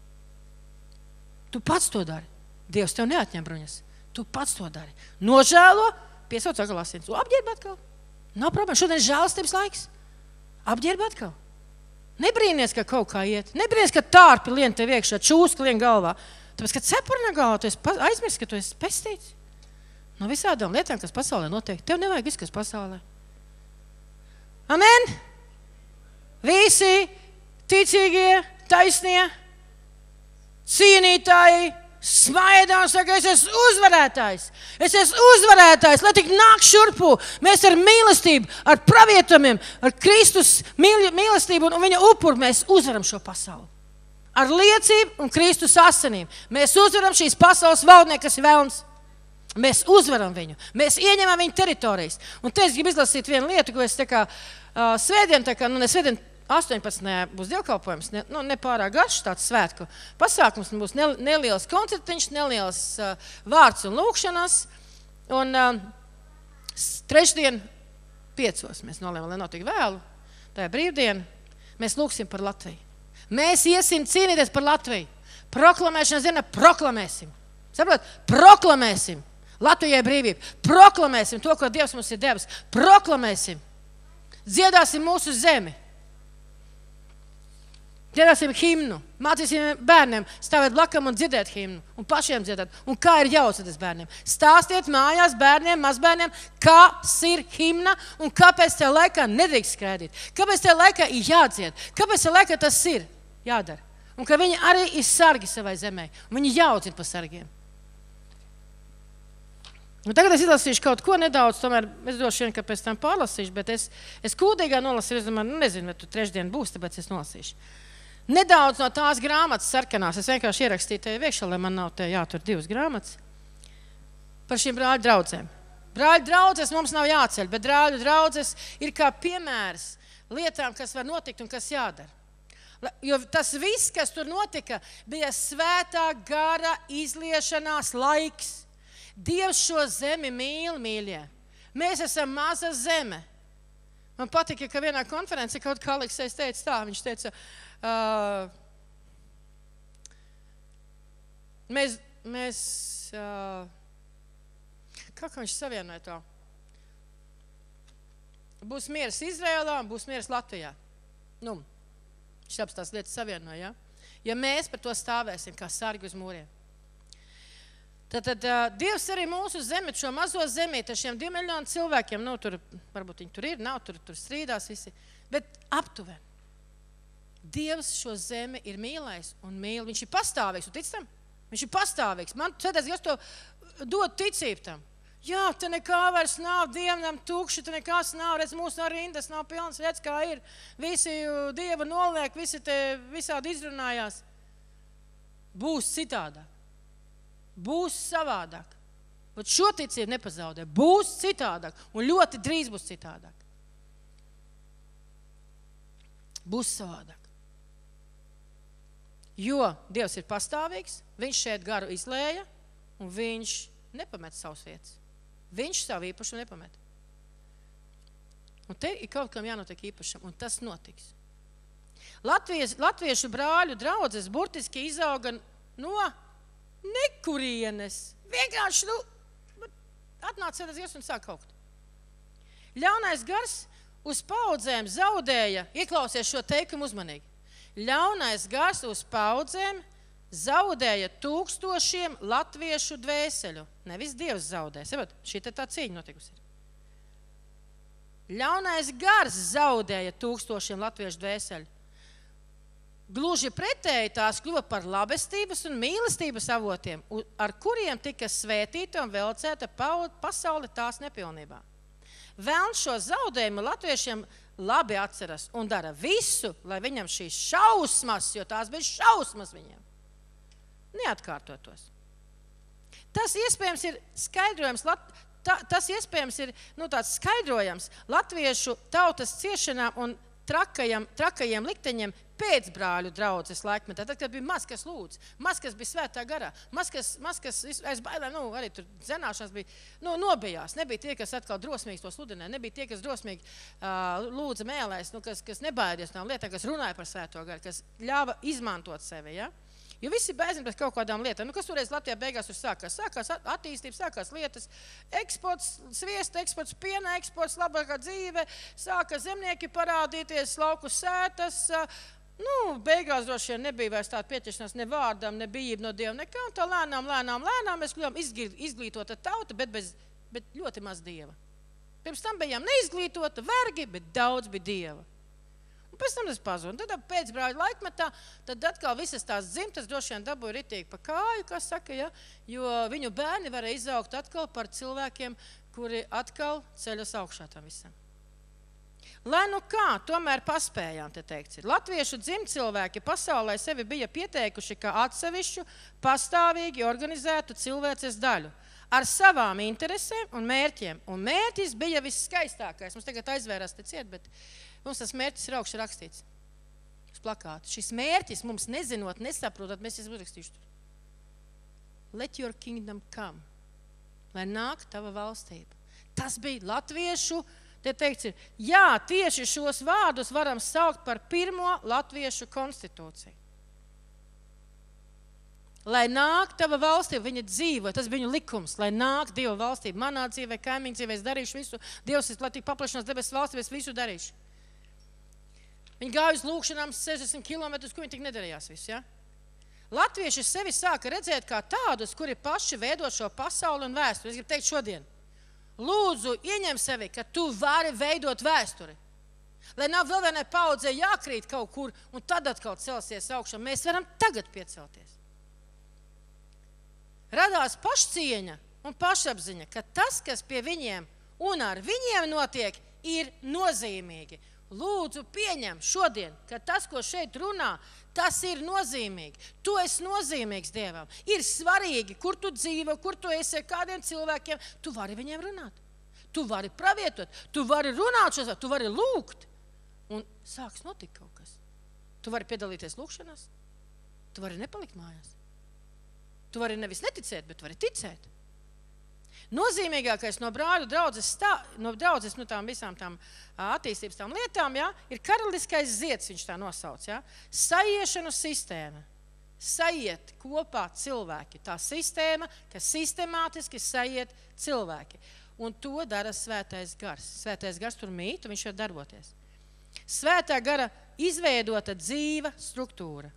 Tu pats to dari. Dievs tev neatņem bruņas. Tu pats to dari. Nožēlo, piesauc atkal asinis. Apģērb atkal. Nav problēma. Šodien žēlastības laiks. Apģērb atkal. Nebrīnies, ka kaut kā iet. Nebrīnies, ka tārpi lien tev iekšā, čūska lien galvā. Tāpēc, ka cepurna galvā, tu esi aizmirst, ka tu esi pestīts. No visādām lietām, kas pasaulē notiek. Tev nevajag viss, kas pasaulē. Amen! Visi ticīgie, taisnie, cienītāji, smaidā un saka, es esmu uzvarētājs, lai tik nāk šurpu. Mēs ar mīlestību, ar pravietumiem, ar Kristus mīlestību un viņa upuru mēs uzvaram šo pasauli. Ar liecību un Kristus asinīm. Mēs uzvaram šīs pasaules valdnieku, kas ir velns. Mēs uzvaram viņu, mēs ieņemam viņu teritorijas. Un te es gribu izlasīt vienu lietu, ko es tā kā svētdien, ne svētdien 18. būs dievkalpojums, ne pārāk garš tāds svētku pasākums, būs neliels koncertiņš, neliels vārds un lūkšanas. Un trešdien 5. mēs nolēmām, lai notiek vēlu, tā ir brīvdiena, mēs lūksim par Latviju. Mēs iesim cīnīties par Latviju. Proklamēšanas dienā proklamēsim. Saprot? Proklamēsim Latvijai brīvību. Proklamēsim to, ko Dievs mums ir devis. Proklamēsim. Dziedāsim mūsu zemi. Dziedāsim himnu. Mācīsim bērniem stāvēt blakam un dziedēt himnu. Un pašiem dziedāt. Un kā ir jāuzvedas bērniem. Stāstiet mājās bērniem, mazbērniem, kas ir himna un kāpēc tajā laikā nedrīkst skraidīt. Kāpēc tajā laikā ir jādzied. Kāpēc tajā laikā tas ir jādara. Un ka viņi arī ir sargi savai zemē. Un viņi jāudzina par sargiem. Un tagad es izlasīšu kaut ko nedaudz, tomēr es droši vien, ka pēc tam pārlasīšu, bet es kūdīgā nolasīšu, es domāju, nezinu, vai tu trešdien būs, tāpēc es nolasīšu. Nedaudz no tās grāmatas sarkanās, es vienkārši ierakstīju te iekšā, lai man nav te jātur 2 grāmatas, par šīm brāļu draudzēm. Brāļu draudzes mums nav jāceļ, bet brāļu draudzes ir kā piemērs lietām, kas var notikt un kas jādara. Jo tas viss, kas tur notika, bija svētā gara izliešanās laiks. Dievs šo zemi mīl, mīļie. Mēs esam maza zeme. Man patika, ka vienā konferencē kaut kā Aleksējs teica tā, viņš teica, kā viņš savienoja to? Būs miers Izrēlā, būs miers Latvijā. Viņš abas tās lietas savienoja, ja mēs par to stāvēsim kā sargi uz mūriem. Tad Dievs arī mūsu zemi, šo mazo zemīti, ar šiem 2 miljonu cilvēkiem, tur, varbūt viņi tur ir, nav, tur strīdās visi, bet aptuveni. Dievs šo zemi ir mīlējis un mīl. Viņš ir pastāvīgs, un tic tam? Viņš ir pastāvīgs. Man sēdēs, Dievs to dod ticību tam. Jā, te nekā vairs nav, Dievam tukši, te nekās nav, redz, mūsu rindas nav pilnas, redz, kā ir. Visi Dievu noliek, visi te visādi izrunājās. Būs citādāk. Būs savādāk. Bet šo ticību nepazaudē. Būs citādāk. Un ļoti drīz būs citādāk. Būs savādāk. Jo Dievs ir pastāvīgs, viņš šeit garu izlēja, un viņš nepamet savus vietas. Viņš savu īpašumu nepamet. Un te ir kaut kam jānotiek īpašam, un tas notiks. Latviešu brāļu draudzes burtiski izauga no nekurienes. Vienkārši, atnāca sēdēs un sāk kaukt. Ļaunais gars uz paudzēm zaudēja, ieklausies šo teikumu uzmanīgi. Ļaunais gars uz paudzēm zaudēja tūkstošiem latviešu dvēseļu. Nevis Dievs zaudē. Šī te tā cīņa notikusi ir. Ļaunais gars zaudēja tūkstošiem latviešu dvēseļu. Gluži pretēji tās kļuva par labestības un mīlestības avotiem, ar kuriem tika svētīta un velcēta pasaule tās nepilnībā. Velns šo zaudējumu latviešiem labi atceras un dara visu, lai viņam šīs šausmas, jo tās bija šausmas viņiem, neatkārtotos. Tas iespējams ir skaidrojams, tāds skaidrojams latviešu tautas ciešanām un trakajiem likteņiem pēc brāļu draudzes laikmetā. Tad, kad bija maz, kas lūdz, maz, kas bija svētā garā, maz, kas aiz bailēm, arī tur zenāšanas bija, nobijās. Nebija tie, kas atkal drosmīgi to sludināja, nebija tie, kas drosmīgi lūdza mēlēs, kas nebaidījās no lietām, kas runāja par svēto garu, kas ļāva izmantot sevi, ja? Jo visi bēzina pēc kaut kādām lietām. Kas toreiz Latvijā beigās sākās? Sākās attīstība, sākās lietas, eksports, sviesta eksports, piena eksports, labākā dzīve, sāka zemnieki parādīties, lauku sētas. Beigās droši vien nebija vairs tāda pieķeršanās ne vārdam, ne bijība no Dieva, nekā. Un tā lēnām mēs kļuvām izglītota tauta, bet ļoti maz Dieva. Pirms tam bijām neizglītota, vergi, bet daudz bija Dieva. Pēc tam tas pazuda. Tad pēc brāļu laikmetā, tad atkal visas tās dzimtas droši vien dabūja ritīgi pa kāju, kas saka, ja, jo viņu bērni varēja izaugt atkal par cilvēkiem, kuri atkal ceļas augšā tam visam. Lai kā, tomēr paspējām, te teikts ir. Latviešu dzimtcilvēki pasaulē sevi bija pieteikuši kā atsevišķu, pastāvīgi organizētu cilvēces daļu. ar savām interesēm un mērķiem. Un mērķis bija visskaistākais. Mums tagad aizvērās te ciet, bet mums tas mērķis ir augšā rakstīts. Uz plakāta. Šis mērķis mums nezinot, nesaprotot, mēs esam uzrakstījuši tur. Let your kingdom come. Lai nāk tava valstība. Tas bija latviešu, te teikts ir, jā, tieši šos vārdus varam saukt par pirmo latviešu konstitūciju. Lai nāk tava valstība, viņa dzīvo, tas bija viņu likums, lai nāk Dieva valstība. Manā dzīvē, kaimiņu dzīvē, es darīšu visu. Dievs, lai tik paplašinās debesu valstība, es visu darīšu. Viņi gāja uz lūkšanām 60 kilometrus, ko viņi tik nedarījās visu, ja? Latvieši sevi sāka redzēt kā tādus, kuri paši veido šo pasauli un vēsturi. Es gribu teikt šodien, lūdzu, ieņem sevi, ka tu vari veidot vēsturi. Lai nav vēl vienai paudzei jākrīt kaut kur un tad atkal celsies augšā. Mēs varam tagad piecelties. Radās pašcieņa un pašapziņa, ka tas, kas pie viņiem un ar viņiem notiek, ir nozīmīgi. Lūdzu, pieņem šodien, ka tas, ko šeit runā, tas ir nozīmīgi. Tu esi nozīmīgs Dievam. Ir svarīgi, kur tu dzīvo, kur tu esi ar kādiem cilvēkiem. Tu vari viņiem runāt. Tu vari pravietot. Tu vari runāt šos, tu vari lūgt. Un sāks notikt kaut kas. Tu vari piedalīties lūkšanās. Tu vari nepalikt mājās. Tu vari nevis neticēt, bet vari ticēt. Nozīmīgākais no brāļu draudzes, tām visām tām attīstības tām lietām, ja, ir karaliskais zieds, viņš tā nosauc. Ja. Saiešanu sistēma. Saiet kopā cilvēki. Tā sistēma, kas sistemātiski saiet cilvēki. Un to dara svētais gars. Svētais gars tur mīt, un viņš var darboties. Svētā gara izveidota dzīva struktūra.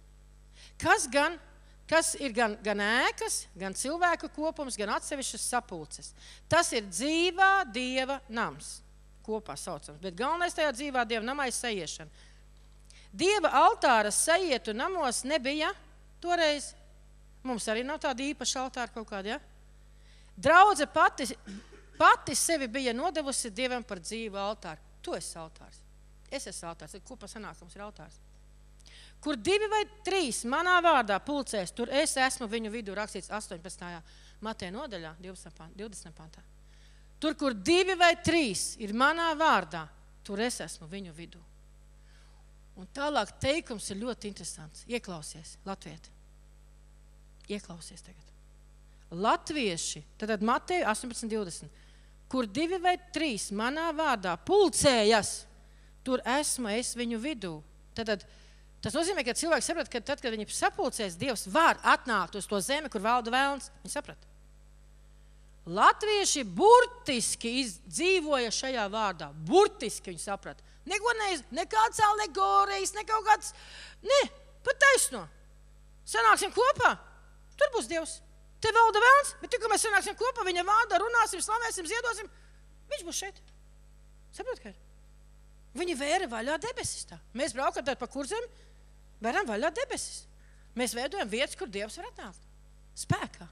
Kas ir gan ēkas, gan cilvēku kopums, gan atsevišķas sapulces. Tas ir dzīvā Dieva nams, kopā saucams. Bet galvenais tajā dzīvā Dieva namā ir saiešana. Dieva altāra saietu namos nebija toreiz. Mums arī nav tāda īpaša altāra kaut kāda, ja? Draudze pati sevi bija nodevusi Dievam par dzīvu altāru. Tu esi altārs. Es esmu altārs. Kopā sanākums ir altārs. Kur 2 vai 3 manā vārdā pulcēs, tur es esmu viņu vidū, rakstīts 18. Mateja nodaļā, 20. pantā. Tur, kur 2 vai 3 ir manā vārdā, tur es esmu viņu vidū. Un tālāk teikums ir ļoti interesants. Ieklausies, latvieti. Ieklausies tagad. Latvieši, tad Mateja 18:20. Kur 2 vai 3 manā vārdā pulcējas, tur esmu es viņu vidū. Tas nozīmē, ka cilvēks saprat, ka tad, kad viņi sapulcēs, Dievs var atnākt uz to zemi, kur valda vēlns. Viņi saprat. Latvieši burtiski dzīvoja šajā vārdā. Burtiski viņi saprat. Nekāds alegorijas, nekauts kāds. Ne, pat taisno. Sanāksim kopā. Tur būs Dievs. Te valda vēlns, bet tikko mēs sanāksim kopā, viņa vārdā runāsim, slavēsim, ziedosim. Viņš būs šeit. Saprat, ka ir? Viņi vēra vaļā debesis tā. Mēs braukam tad pa kurzem, vēram vaļā debesis. Mēs veidojam vietas, kur Dievs var atnākt. Spēkā.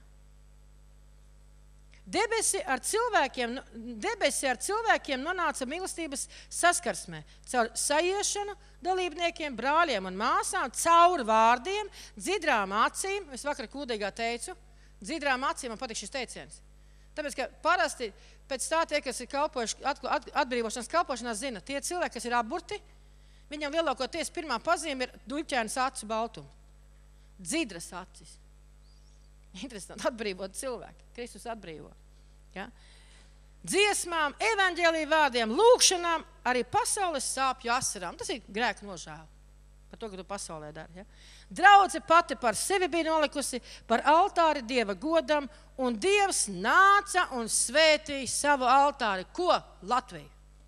Debesi ar cilvēkiem nonāca mīlestības saskarsmē. Caur saiešanu dalībniekiem, brāļiem un māsām, caur vārdiem, dzidrām acīm. Es vakar kūdīgā teicu, dzidrām acīm man patīk šis teiciens. Tāpēc, ka parasti pēc tā tie, kas ir kalpojuši atbrīvošanas kalpošanā, zina, tie cilvēki, kas ir apburti, viņam lielākoties pirmā pazīme ir duļķēnas acu baltuma. Dzidras acis. Interesanti, atbrīvot cilvēki. Kristus atbrīvo. Ja? Dziesmām, evaņģēlija vārdiem, lūkšanām, arī pasaules sāpju asarām. Tas ir grēka nožēla. Par to, ka tu pasaulē dari. Ja? Draudze pati par sevi bija nolikusi par altāri Dieva godam, un Dievs nāca un svētīja savu altāri. Ko? Latviju.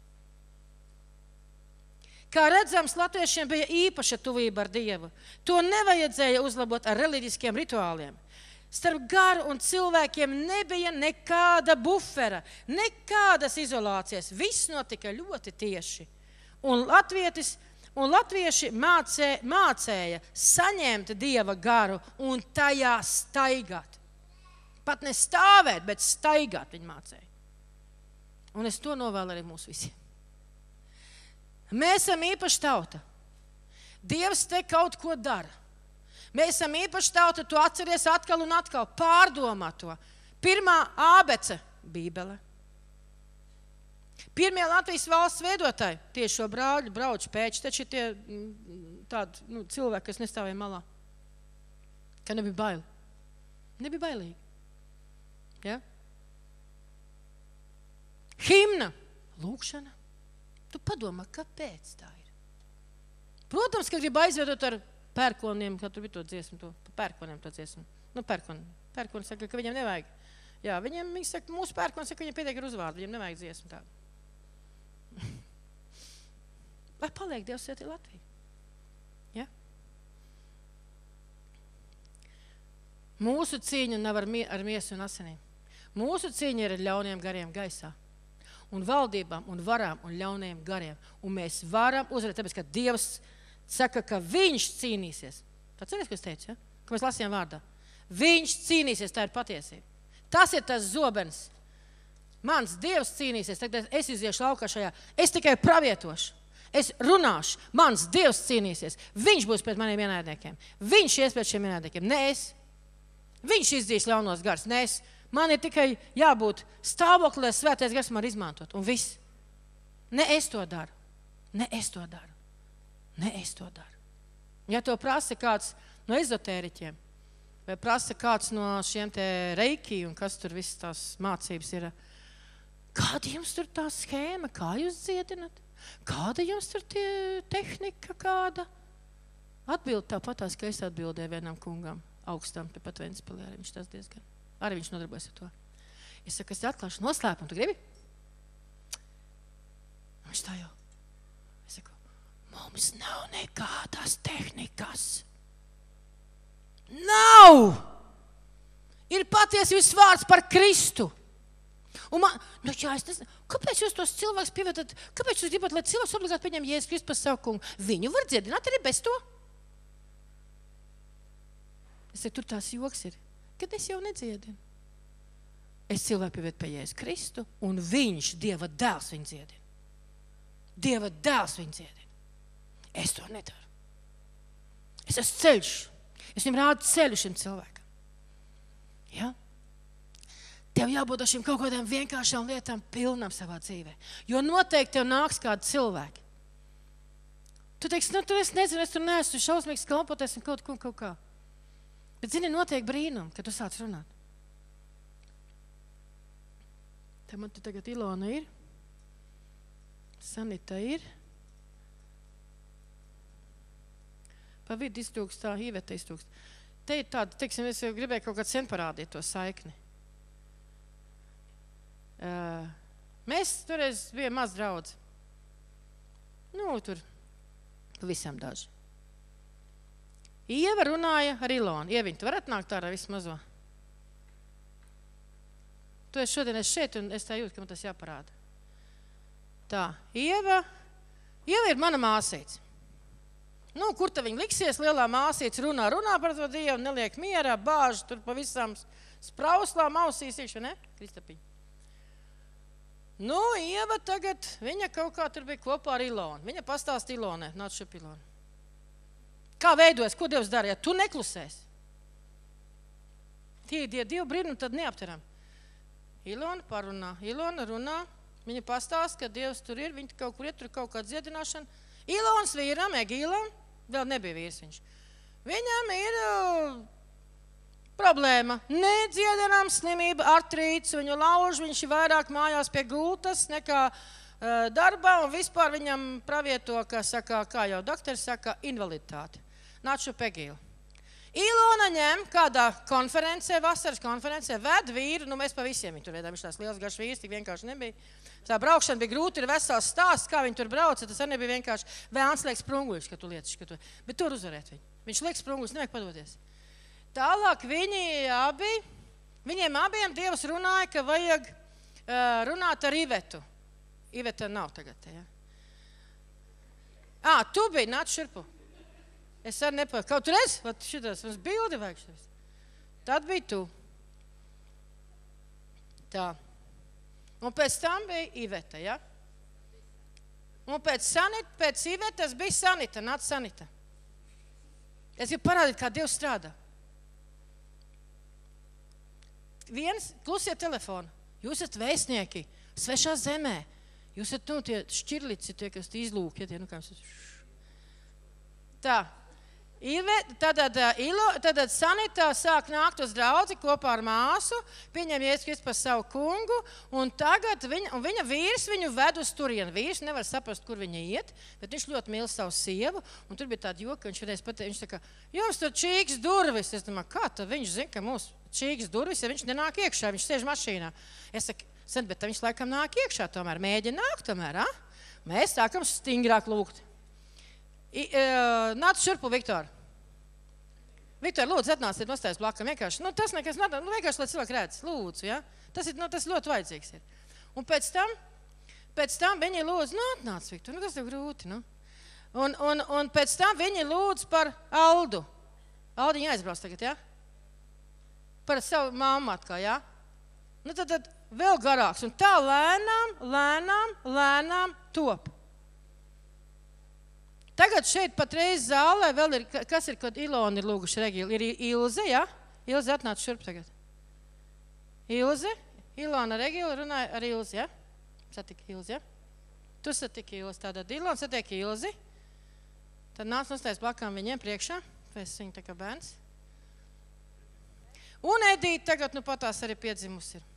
Kā redzams, latviešiem bija īpaša tuvība ar Dievu. To nevajadzēja uzlabot ar reliģiskiem rituāliem. Starp garu un cilvēkiem nebija nekāda bufera, nekādas izolācijas. Viss notika ļoti tieši. Un latvieši mācēja saņemt Dieva garu un tajā staigāt. Pat ne stāvēt, bet staigāt viņi mācēja. Un es to novēlu arī mūsu visiem. Mēs esam īpaši tauta. Dievs te kaut ko dara. Mēs esam īpaši tauta, tu atceries atkal un atkal, pārdomā to. Pirmā ābece – Bībele. Pirmie Latvijas valsts veidotāji – tieši šo brauču pēči, taču tie tādi cilvēki, kas nestāvēja malā. Ka nebija baili. Nebija bailīgi. Ja? Himna – lūkšana. Tu padomā, kāpēc tā ir? Protams, ka grib aizvedot ar pērkoniem, kā tur bija to dziesmu, pērkoniem to dziesmu. Pērkoni saka, ka viņiem nevajag. Jā, viņi saka, mūsu pērkoni saka, viņiem pietiek ar uzvārdu, viņiem nevajag dziesmu tādu. Lai paliek Dievs svētī Latviju. Ja? Mūsu cīņa nav ar miesu un asinīm. Mūsu cīņa ir ar ļauniem gariem gaisā. Un valdībām, un varām, un ļauniem gariem. Un mēs varam uzvarēt, tāpēc, ka Dievs saka, ka viņš cīnīsies. Atceries, ko es teicu, ja? Ko mēs lasījām vārdā. Viņš cīnīsies, tā ir patiesība. Tas ir tas zobens. Mans Dievs cīnīsies, tagad es iziešu laukā šajā. Es tikai pravietošu. Es runāšu. Mans Dievs cīnīsies. Viņš būs pret maniem ienaidniekiem. Viņš ies pret šiem ienaidniekiem. Ne es. Viņš izdzīs ļaunos gars. Ne es. Man ir tikai jābūt stāvoklī, lai svētais gars man izmantot. Un viss. Ne es to daru. Ne es to daru. Ne es to daru. Ja to prasa kāds no ezotēriķiem, vai prasa kāds no šiem te reiki un kas tur viss tās mācības ir, kāda jums tur tā schēma, kā jūs dziedinat? Kāda jums tur tie tehnika kāda? Atbild tāpatās, ka es atbildēju vienam kungam, augstam, pat Ventspilī, arī viņš tas diezgan. Arī viņš nodarbojas ar to. Es saku, es atklāšu noslēpumu, tu gribi? Viņš tā jau. Es saku, mums nav nekādas tehnikas. Nav! Ir patiesības vārds par Kristu. Un man, jā, es nezinu, kāpēc jūs tos cilvēkus pievedat, kāpēc jūs gribat, lai cilvēks obligāti pieņem Jēzus Kristu par savu kungu? Viņu var dziedināt arī bez to. Es saku, tur tās joks ir, kad es jau nedziedinu. Es cilvēku pievedu pie Jēzus Kristu, un viņš, Dieva dēls, viņu dziedina. Dieva dēls viņu dziedina. Es to nedaru. Es esmu ceļš. Es viņam rādu ceļu šim cilvēkam. Ja? Tev jābūt ar šīm kaut kādām vienkāršām lietām pilnām savā dzīvē. Jo noteikti tev nāks kādi cilvēki. Tu teiksi, tu es nezinu, es tur neesmu šausmīgs kalpoties un kaut kā. Bet zini, notiek brīnum, kad tu sāc runāt. Te man te tagad Ilona ir. Sanita ir. Pa vidu iztrūkst tā, Iveta iztrūkst. Te ir tāda, teiksim, es jau gribēju kaut kādu sen parādīt to saikni. Mēs toreiz bijām maz draudzi. Tur pavisam daži. Ieva runāja ar Ilonu. Ieviņ, tu varat nākt ārā visu mazo? Tu esi šodien šeit un es tā jūtu, ka man tas jāparāda. Tā, Ieva ir mana māsīca. Kur ta viņa liksies, lielā māsīca runā par to Dievu, neliek mierā, bāž tur pa visām sprauslām ausīs iekšā, ne? Kristapiņa. Ieva tagad, viņa kaut kā tur bija kopā ar Ilonu. Viņa pastāsta Ilonai, nāc šup Ilonu. Kā veidojas, ko Dievs dara, ja tu neklusēsi? Tie Dievu brīnumi tad neapteram. Ilona parunā, Ilona runā, viņa pastāsta, ka Dievs tur ir, viņa kaut kur iet, tur kaut kāda dziedināšana. Ilons vīram, Egīlam, vēl nebija vīrs viņš. Viņam ir problēma. Nedziedinām slimība, artrīts, viņu lauž, viņš ir vairāk mājās pie gultas nekā darbā, un vispār viņam pravieto, kā jau doktors saka, invaliditāte. Nāc šo Egīlu. Ilona ņem kādā konferencē, vasaras konferencē, ved vīru, mēs pa visiem viņu tur vedām, viņš tās liels garš vīrs, tik vienkārši nebija. Tā braukšana bija grūti, ir vesels stāsts, kā viņi tur brauca, tas arī nebija vienkārši. Vēlns liek sprunguļus, ka tu lietas, bet tur uzvarēt viņu. Viņš liek sprunguļus, nevajag padoties. Tālāk viņiem abiem Dievs runāja, ka vajag runāt ar Ivetu. Iveta nav tagad te, ja? Tu biji, nāc šurpu. Es arī nepāru. Kaut reiz, šitas, mums bildi vajag šitas. Tad bija tu. Tā. Un pēc tam bija Iveta, ja? Un pēc Ivetas bija Sanita, nāc Sanita. Es gribu parādīt, kā Dievs strādā. viens klusie telefoni. Jūs esat vēstnieki, svešā zemē. Jūs esat, tie šķirlici, tie, kas izlūk, ja tie, kā jūs esat. Tā. Tad Sanita sāk nākt uz draudzi kopā ar māsu, pieņem Jēzus Kristus par savu kungu, un tagad viņa vīrs viņu ved uz turienu. Vīrs nevar saprast, kur viņa iet, bet viņš ļoti mīl savu sievu, un tur bija tāda joka, viņš varēs pateikt, viņš tā kā, jums tur čīks durvis. Es domāju, kā tad viņš zina, ka mūs čīks durvis, ja viņš nenāk iekšā, viņš sēž mašīnā. Es saku, bet viņš laikam nāk iekšā tomēr, mēģina nākt tomēr, Mēs sākam stingrāk lūgt. Nāc šurpu, Viktor. Viktor, lūdzu, atnāciet nostājas blakam. Vienkārši, tas nekas nav, vienkārši, lai cilvēki redz, lūdzu, ja? Tas ļoti vajadzīgs ir. Un pēc tam viņi lūdz, atnāc, Viktor, tas tev grūti, Un pēc tam viņi lūdz par Aldu. Aldiņa aizbrauc tagad, ja? Par savu mammu atkal, ja? Tad vēl garāks. Un tā lēnām top. Tagad šeit patreiz zālē vēl ir, kas ir, kad Ilona ir lūguši Regilu? Ir Ilze, ja? Ilze atnāc šurp tagad. Ilze, Ilona Regila runāja ar Ilzi, ja? Satika Ilzi, ja? Tu satiki Ilzi, tātad Ilona satiek Ilzi. Tad nāc nostājas blakām viņiem priekšā, pēc viņa tā kā bērns. Un Edīte tagad patās arī piedzimusi ir.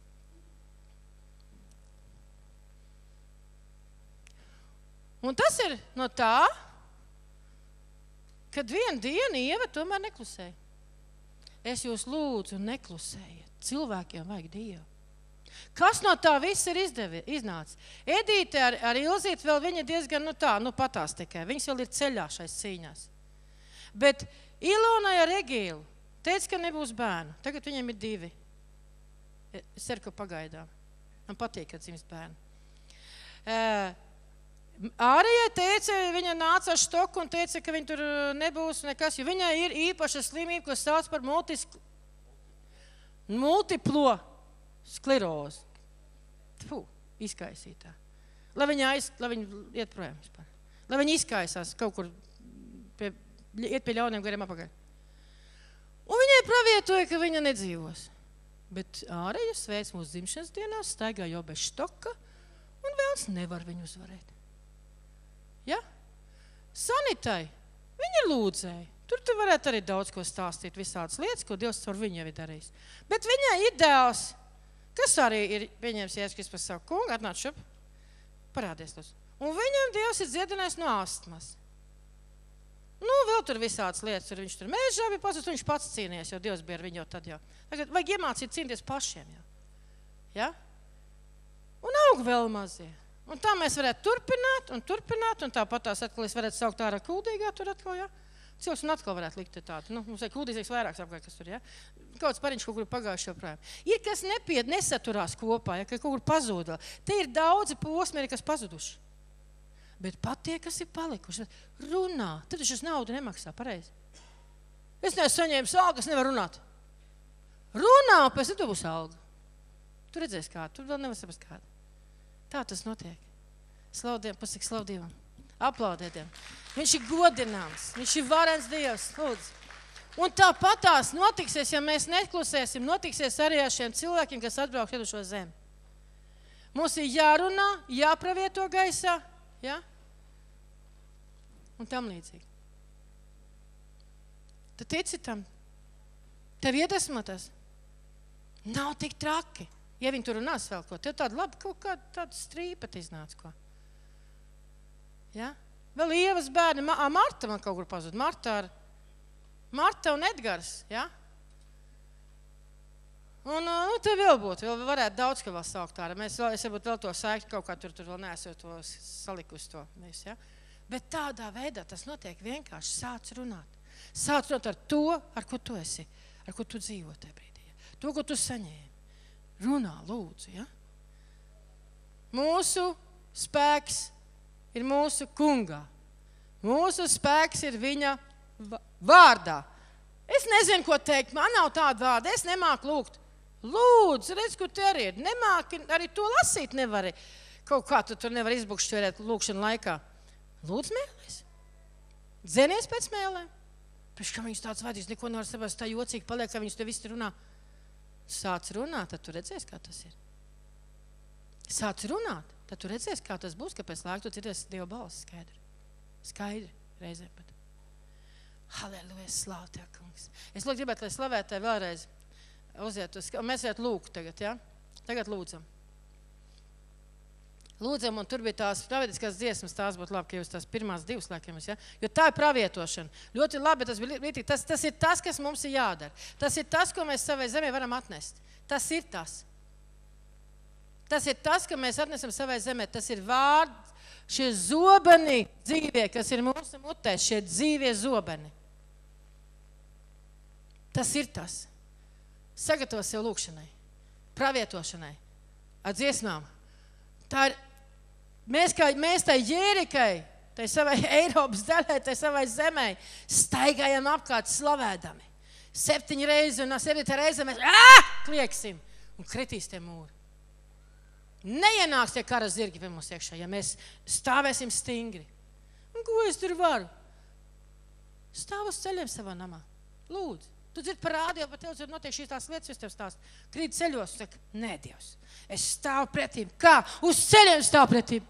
Un tas ir no tā, kad vienu dienu Ieva tomēr neklusēja. Es jūs lūdzu, neklusējiet. Cilvēkiem vajag Dievu. Kas no tā viss ir iznācis? Edīte ar Ilzīti vēl viņa diezgan, patās tikai. Viņas vēl ir ceļā šais cīņās. Bet Ilonai ar Regilu teica, ka nebūs bērnu. Tagad viņiem ir 2. Es ceru, ka pagaidām. Man patīk, kad dzimst bērnu. Ārijai teica, viņa nāca ar štoku un teica, ka viņa tur nebūs nekas, jo viņai ir īpaša slimība, ko sauc par multiplo sklerozi. Izkaisītā. Lai viņa iet projām vispār. Lai viņa izkaisās kaut kur, iet pie ļauniem gariem apakaļ. Un viņai pravietoja, ka viņa nedzīvos. Bet Ārija sveic mūsu dzimšanas dienās, staigā jau bez štoka, un vēls nevar viņu uzvarēt. Ja? Sanitai, viņa lūdzēja. Tur tu varētu arī daudz ko stāstīt, visādas lietas, ko Dievs caur viņu jau ir darījis. Bet viņai ir dēls, kas arī ir pieņēmis Jēzus Kristus par savu kungu, atnāc šup, parādies tos. Un viņam Dievs ir dziedinājis no astmas. Vēl tur visādas lietas, viņš tur mežā bija pazust, viņš pats cīnījies, jo Dievs bija ar viņu jau tad jau. Tagad vajag iemācīt cīnīties pašiem jau. Ja? Un aug vēl mazie. Un tā mēs varētu turpināt, un tāpat tās atkal es varētu saukt ārā kuldīgā tur atkal, ja? Cilvēks un atkal varētu likt tādu. Mums ir kuldīgs vairāks apkārt, kas tur, ja? Kauds pariņš kaut kur pagājuši joprojām. Ir, kas nesaturās kopā, ja? Ka kaut kur pazūd vēl. Te ir daudzi posmi, kas pazuduši. Bet pat tie, kas ir palikuši, runā. Tad šis naudu nemaksā, pareizi. Es neesmu saņēmis algu, es nevaru runāt. Runā, pēc tam būs alga. Tu redzēsi kādu, tu vēl nevar saprast kādu. Tā tas notiek. Slaudiem, pasaka slaudīvam. Aplaudētiem. Viņš ir godināms, viņš ir varens Dievs. Lūdzu. Un tāpat tās notiksies, ja mēs neklusēsim, notiksies arī ar šiem cilvēkiem, kas atbrauks uz šo zemi. Mums ir jārunā, jāpravieto gaisā, ja? Un tam līdzīgi. Tad tici tam. Tev iedvesmo tas. Nav tik traki. Ja viņi tur runās vēl ko, tev tāda labi kaut kāda tāda strīpata iznāca ko. Ja? Vēl Ievas bērni, Marta man kaut kur pazud. Marta un Edgars, ja? Un te vēl būtu, vēl varētu daudz, ka vēl saukt ārā. Es varbūt vēl to saiktu kaut kā tur vēl neesot to salikusi to. Ja? Bet tādā veidā tas notiek vienkārši. Sāc runāt. Sāc runāt ar to, ar ko tu esi, ar ko tu dzīvo tajā brīdī. To, ko tu saņēmi. Runā, lūdzu, ja? Mūsu spēks ir mūsu kungā. Mūsu spēks ir viņa vārdā. Es nezinu, ko teikt, man nav tāda vārda, es nemāku lūgt. Lūdzu, redz, kur te arī ir. Nemāki, arī to lasīt nevari. Kaut kā tu tur nevar izbukšķerēt lūkšanu laikā. Lūdzu mēlēs. Dzenies pēc mēlēm. Pēc kā viņus tāds vadīs, neko nevar saprast, tā jocīgi paliek, ka viņus te visi runā. Sāc runāt, tad tu redzēsi, kā tas ir. Sāc runāt, tad tu redzēsi, kā tas būs, kāpēc lāk tu dzirdēsi Dieva balsi skaidri. Skaidri reizēm pat. Halleluja, slāv Tev, kungs. Es gribētu, lai slavētu Tev vēlreiz. Uziet uz, un mēs varētu lūgt tagad, ja? Tagad lūdzam. Lūdzam, un tur bija tās pravietiskās dziesmas, tās būtu labi, ka jūs tās pirmās divas laikam, ja? Jo tā ir pravietošana. Ļoti labi, tas bija līdzīgi. Tas ir tas, kas mums ir jādara. Tas ir tas, ko mēs savai zemē varam atnest. Tas ir tas. Tas ir tas, ka mēs atnesam savai zemē. Tas ir vārds, šie zobeni dzīvie, kas ir mūsu mutē, šie dzīvie zobeni. Tas ir tas. Sagatavo sev lūkšanai, pravietošanai, ar dziesmām. Tā ir, mēs tai Jērikai, tai savai Eiropas daļai, tai savai zemē, staigājam apkārt slavēdami. 7 reizes un no 7 reizes mēs klieksim un kritīs tie mūri. Neienāks tie kara zirgi pie mums iekšā, ja mēs stāvēsim stingri. Un ko es tur varu? Stāv uz ceļiem savā namā. Lūdzu. Tu dzirdi par rādio, par tev notiek šīs tās lietas, es tev stāstu. Krīt ceļos, saka, nē, Dievs, es stāvu pretīm. Kā? Uz ceļiem stāvu pretīm.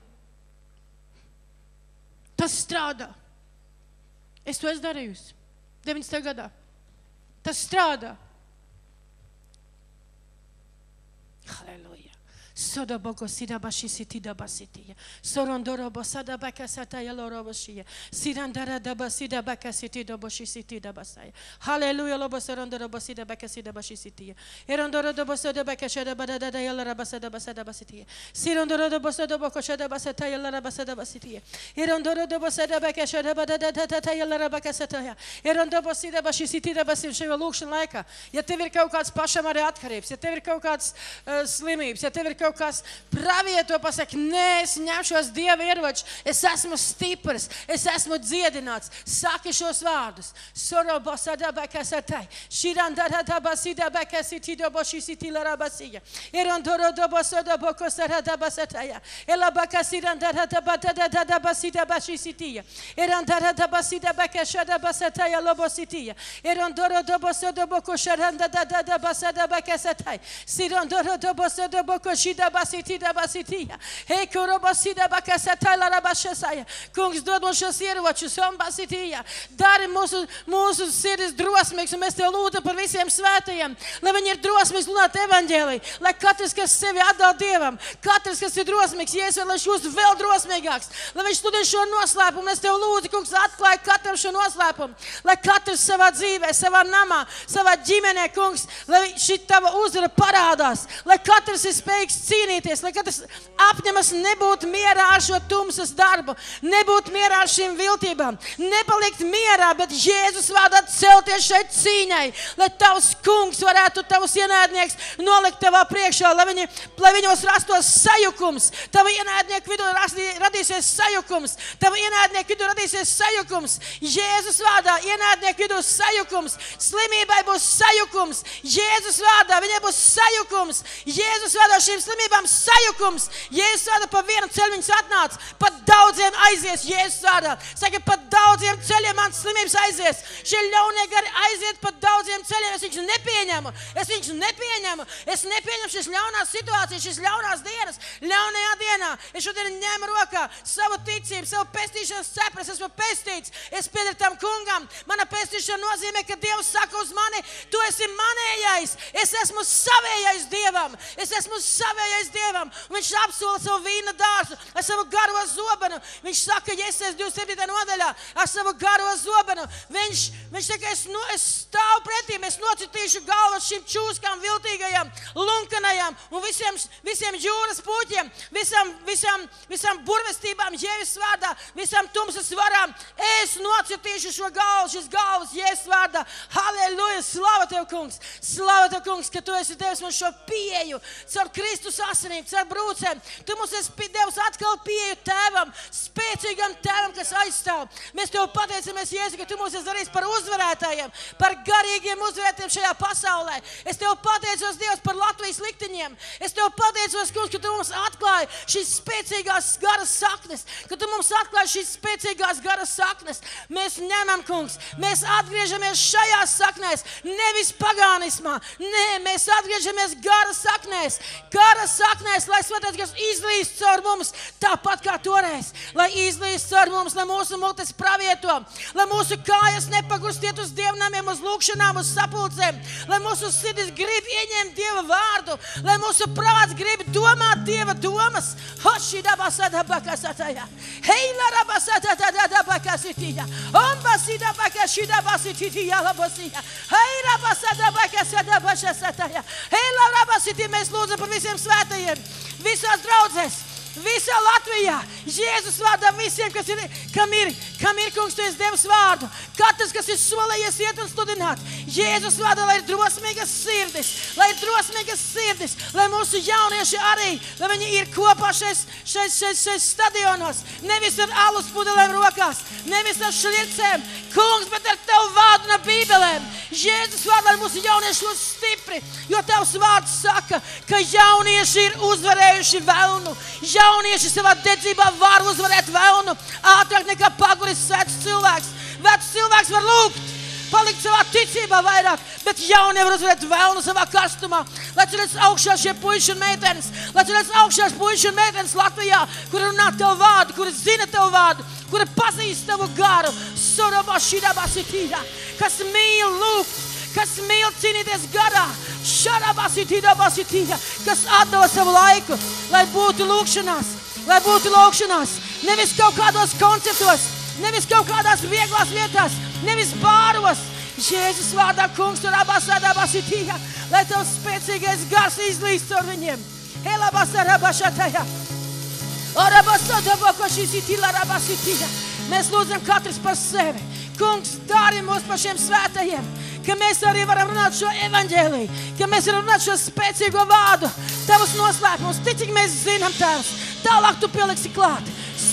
Tas strādā. Es to esmu darījusi 19. gadā. Tas strādā. Halleluja. Sodoboko sidabashi sitidabasitiya. Sorondorobo sadabaka sataya loroboshia. Sirandara dabasida baka sitidoboshi sitidabasaya. Hallelujah lobo sorondorobo sidabaka sidabashi sitiya. Erondorobo sodabaka shadabada yalarabasada basadabasitiya. Sirondorobo sodaboko shadabasataya larabasada basitiya. Erondorobo sadabaka shadabada yalarabaka sataya. Erondobo sidabashi sitidabasi šajā lūkšana laikā. Ja tev ir kaut kāds pašam arī atkarības, ja tev ir kaut kāds slimības, ja tev ir kaut kas pravieto, pasaka, nē, es ņemšos Dieva ieroču, es esmu stiprs, es esmu dziedināts. Saki šos vārdus. Sorobo sadabaka satai. Shirandaraba sidabaka sitidobo shisitilarabasiya. Erondorobo sodoboko saradabasataya. Elabaka sirandaraba sidaba shisitiya. Erandaraba sidabaka shadabasataya lobositiya. Erondorobo sodoboko sharandadaba sadabaka satai. Sirondorobo sodoboko Basitida basitia. Hei, kurobasida bakasatā larabashasaya. Kungs, dod mums šos ieročus, un basitija. Dari mūsu sirdis drosmīgs, un mēs Tev lūdzam par visiem svētajiem, lai viņi ir drosmīgs runāt evaņģēliju, lai katrs, kas sevi atdala Dievam, katrs, kas ir drosmīgs, Jēzus, lai viņš būtu vēl drosmīgāks, lai viņš studē šo noslēpumu. Es Tev lūdzu, Kungs, atklāj katram šo noslēpumu, lai katrs savā dzīvē, savā namā, savā ģimenē, Kungs, lai šī Tava uzvara parādās, lai katrs ir spējīgs cīnīties, lai katrs apņemas nebūt mierā ar šo tumsas darbu, nebūt mierā ar šīm viltībām, nepalikt mierā, bet Jēzus vārdā celties šai cīņai, lai Tavs Kungs varētu Tavus ienaidnieks nolikt Tavā priekšā, lai viņos rastos sajukums, Tava ienaidnieku vidū radīsies sajukums, Tava ienaidnieku vidū radīsies sajukums, Jēzus vārdā ienaidnieku vidū sajukums, slimībai būs sajukums, Jēzus vārdā viņai būs sajukums, Jēzus vārdā šīm slimībām sajukums. Jēzus vārdā pa vienu ceļu viņas atnāca, pat daudziem aizies Jēzus vārdā. Saka, pat daudziem ceļiem mans slimības aizies. Šie ļaunie gari aiziet pat daudziem ceļiem. Es viņus nepieņemu. Es nepieņemu šīs ļaunās situācijas, šīs ļaunās dienas. Ļaunajā dienā es šodien ņēmu rokā savu ticību, savu pestīšanas cepuri. Es esmu pestīts. Es piederu tam kungam. Mana pestīšana nozīmē, ka Dievs saka uz mani, tu esi manējais. Es esmu savējais Dievam. Un viņš apsola savu vīna dārzu ar savu garo zobenu. Viņš saka, Jesēs 27. nodaļā, ar savu garo zobenu. Viņš saka, es stāvu pretīm, es nocitīšu galvu šīm čūskām, viltīgajām, lunkanajām un visiem jūras puķiem, visām burvestībām Jēzus vārdā, visām tumsas varām. Es nocitīšu šo galvu, šis galvas Jēzus vārdā. Halleluja, slava Tev, kungs, ka Tu esi devis man šo pieeju caur Kristu Kristus asinīm, caur brūcēm. Tu mums esi devis atkal pieeju tēvam, spēcīgam tēvam, kas aizstāv. Mēs Tev pateicamies, Jēzu, ka Tu mūs esi darījis par uzvarētājiem, par garīgiem uzvarētājiem šajā pasaulē. Es Tev pateicos, Dievs, par Latvijas likteņiem. Es Tev pateicos, Kungs, ka Tu mums atklāji šīs spēcīgās garas saknes, ka Tu mums atklāji šīs spēcīgās garas saknes. Mēs ņemam, Kungs, mēs atgriežamies šajās saknēs, nevis pagānismā. Nē, mēs atgriežamies garas saknēs, lai Svētais Gars izlīst caur mums, tāpat kā toreiz, lai izlīst caur mums, lai mūsu mutes pravieto, lai mūsu kājas nepagurstiet uz dievnamiem, uz lūkšanām, uz sapulcēm, lai mūsu sirdis grib ieņemt Dieva vārdu, lai mūsu prāts grib domāt Dieva domas. Mēs lūdzam par visiem svētajiem, visās draudzēs, visā Latvijā, Jēzus vārdā visiem, kam ir, Kungs, Tu esi devis vārdu. Katrs, kas ir solējies iet un sludināt, Jēzus vārdā, lai ir drosmīgas sirdis, lai mūsu jaunieši arī, lai viņi ir kopā šais stadionos, nevis ar alus pudelēm rokās, nevis ar šļircēm, Kungs, bet ar Tavu vārdu un bībelēm. Jēzus vārdā, lai mūsu jaunieši kļūst stipri, jo Tavs vārds saka, ka jaunieši ir uzvarējuši velnu. Jaunieši savā dedzībā var uzvarēt velnu ātrāk nekā paguris vecs cilvēks. Vecs cilvēks var lūgt, palikt savā ticībā vairāk, bet jaunie var uzvarēt velnu savā karstumā. Lai celēs augšā šie puiši un meitenes, Latvijā, kuri runā Tavu vārdu, kuri zina Tavu vārdu, kuri pazīst Tavu garu, kas mīl lūgt, kas mīl cīnīties garā, kas atdala savu laiku, lai būtu lūkšanās, nevis kaut kādos koncertos, nevis kaut kādās vieglās vietās, nevis bāros. Jēzus vārdā, Kungs, lai Tavs spēcīgais gars izlīst caur viņiem. Mēs lūdzam katrs par sevi. Kungs, dari mūs par šiem svētajiem, ka mēs arī varam runāt šo evaņģēliju, ka mēs varam runāt šo spēcīgo vārdu, Tavus noslēpumus, cik mēs zinām, Tēvs, tālāk Tu pieliksi klāt.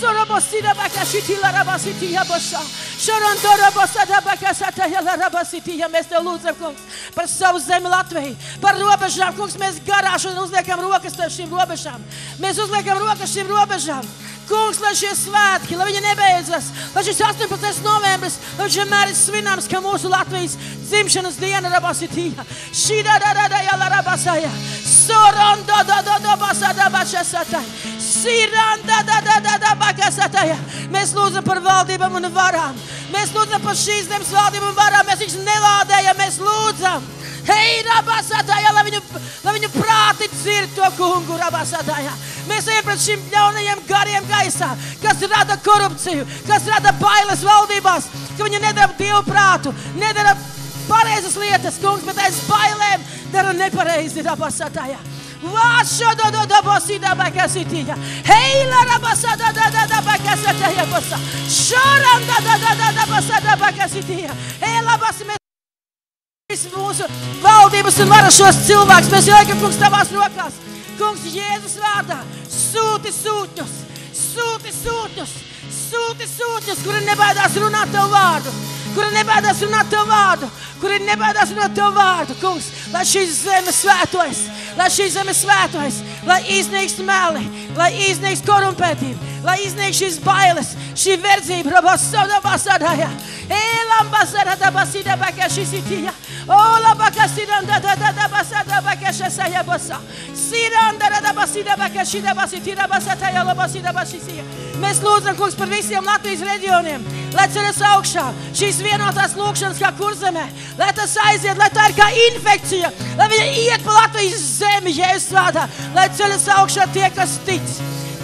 Mēs Tev lūdzam, Kungs, par savu zemi Latviju, par robežām, Kungs, mēs garāšu un uzliekam rokas Tev šīm robežām. Mēs uzliekam rokas šīm robežām. Kungs, lai šie svētki, lai viņi nebeidzas, lai šis 18. novembris, lai viņš vienmēr ir svināms, ka mūsu Latvijas dzimšanas diena rabasitīja. Mēs lūdzam par valdībām un varām. Mēs lūdzam par šīs zemes valdībām un varām. Mēs viņus nelādējam, mēs lūdzam. Hei, rabasatājā, lai viņu prāti dzird to kungu, rabasatājā. Mēs ejam pret šiem ļaunajiem gariem gaisā, kas rada korupciju, kas rada bailes valdībās, ka viņi nedara Dievu prātu, nedara pareizas lietas, kungs, bet aiz bailēm dara nepareizi, rabasatājā. Mūsu valdības un varas šos cilvēkus mēs liekam, Kungs, Tavās rokās. Kungs, Jēzus vārdā, sūti sūtņus, kuri nebaidās runāt Tavu vārdu, Kungs, lai šīs zemes svētojas, lai iznīkst meli, lai iznīkst korumpētība, lai iznīkst šīs bailes, šī verdzība, rabasādājā. Mēs lūdzam, Kungs, par visiem Latvijas reģioniem, lai ceļas augšā šīs vienotās lūkšanas kā Kurzemē, lai tas aiziet, lai tā ir kā infekcija, lai viņa iet pa Latvijas zemi, Jēzus vārdā, lai ceļas augšā tie, kas tic.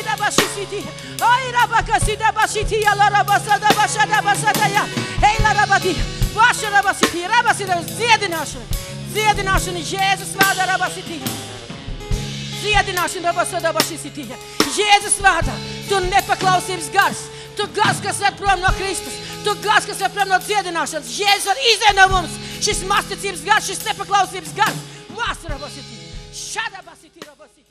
sida bashisiti. Ai rabaka sida bashiti ya la rabasada bashada basadaya. Ei la rabati. Başa rabasiti. Rabasida ziedināšana Jēzus vārdā rabasiti. Ziedināšana rabasada bashisiti. Jēzus vārdā. Tu nepaklausības gars. Tu gars, kas ved prom no Kristus. Tu gars, kas ved prom no dziedināšanas. Jēzus var izēd no mums. Šis masticības gars, šis nepaklausības gars. Māsa rabasiti. Šāda basiti rabasiti.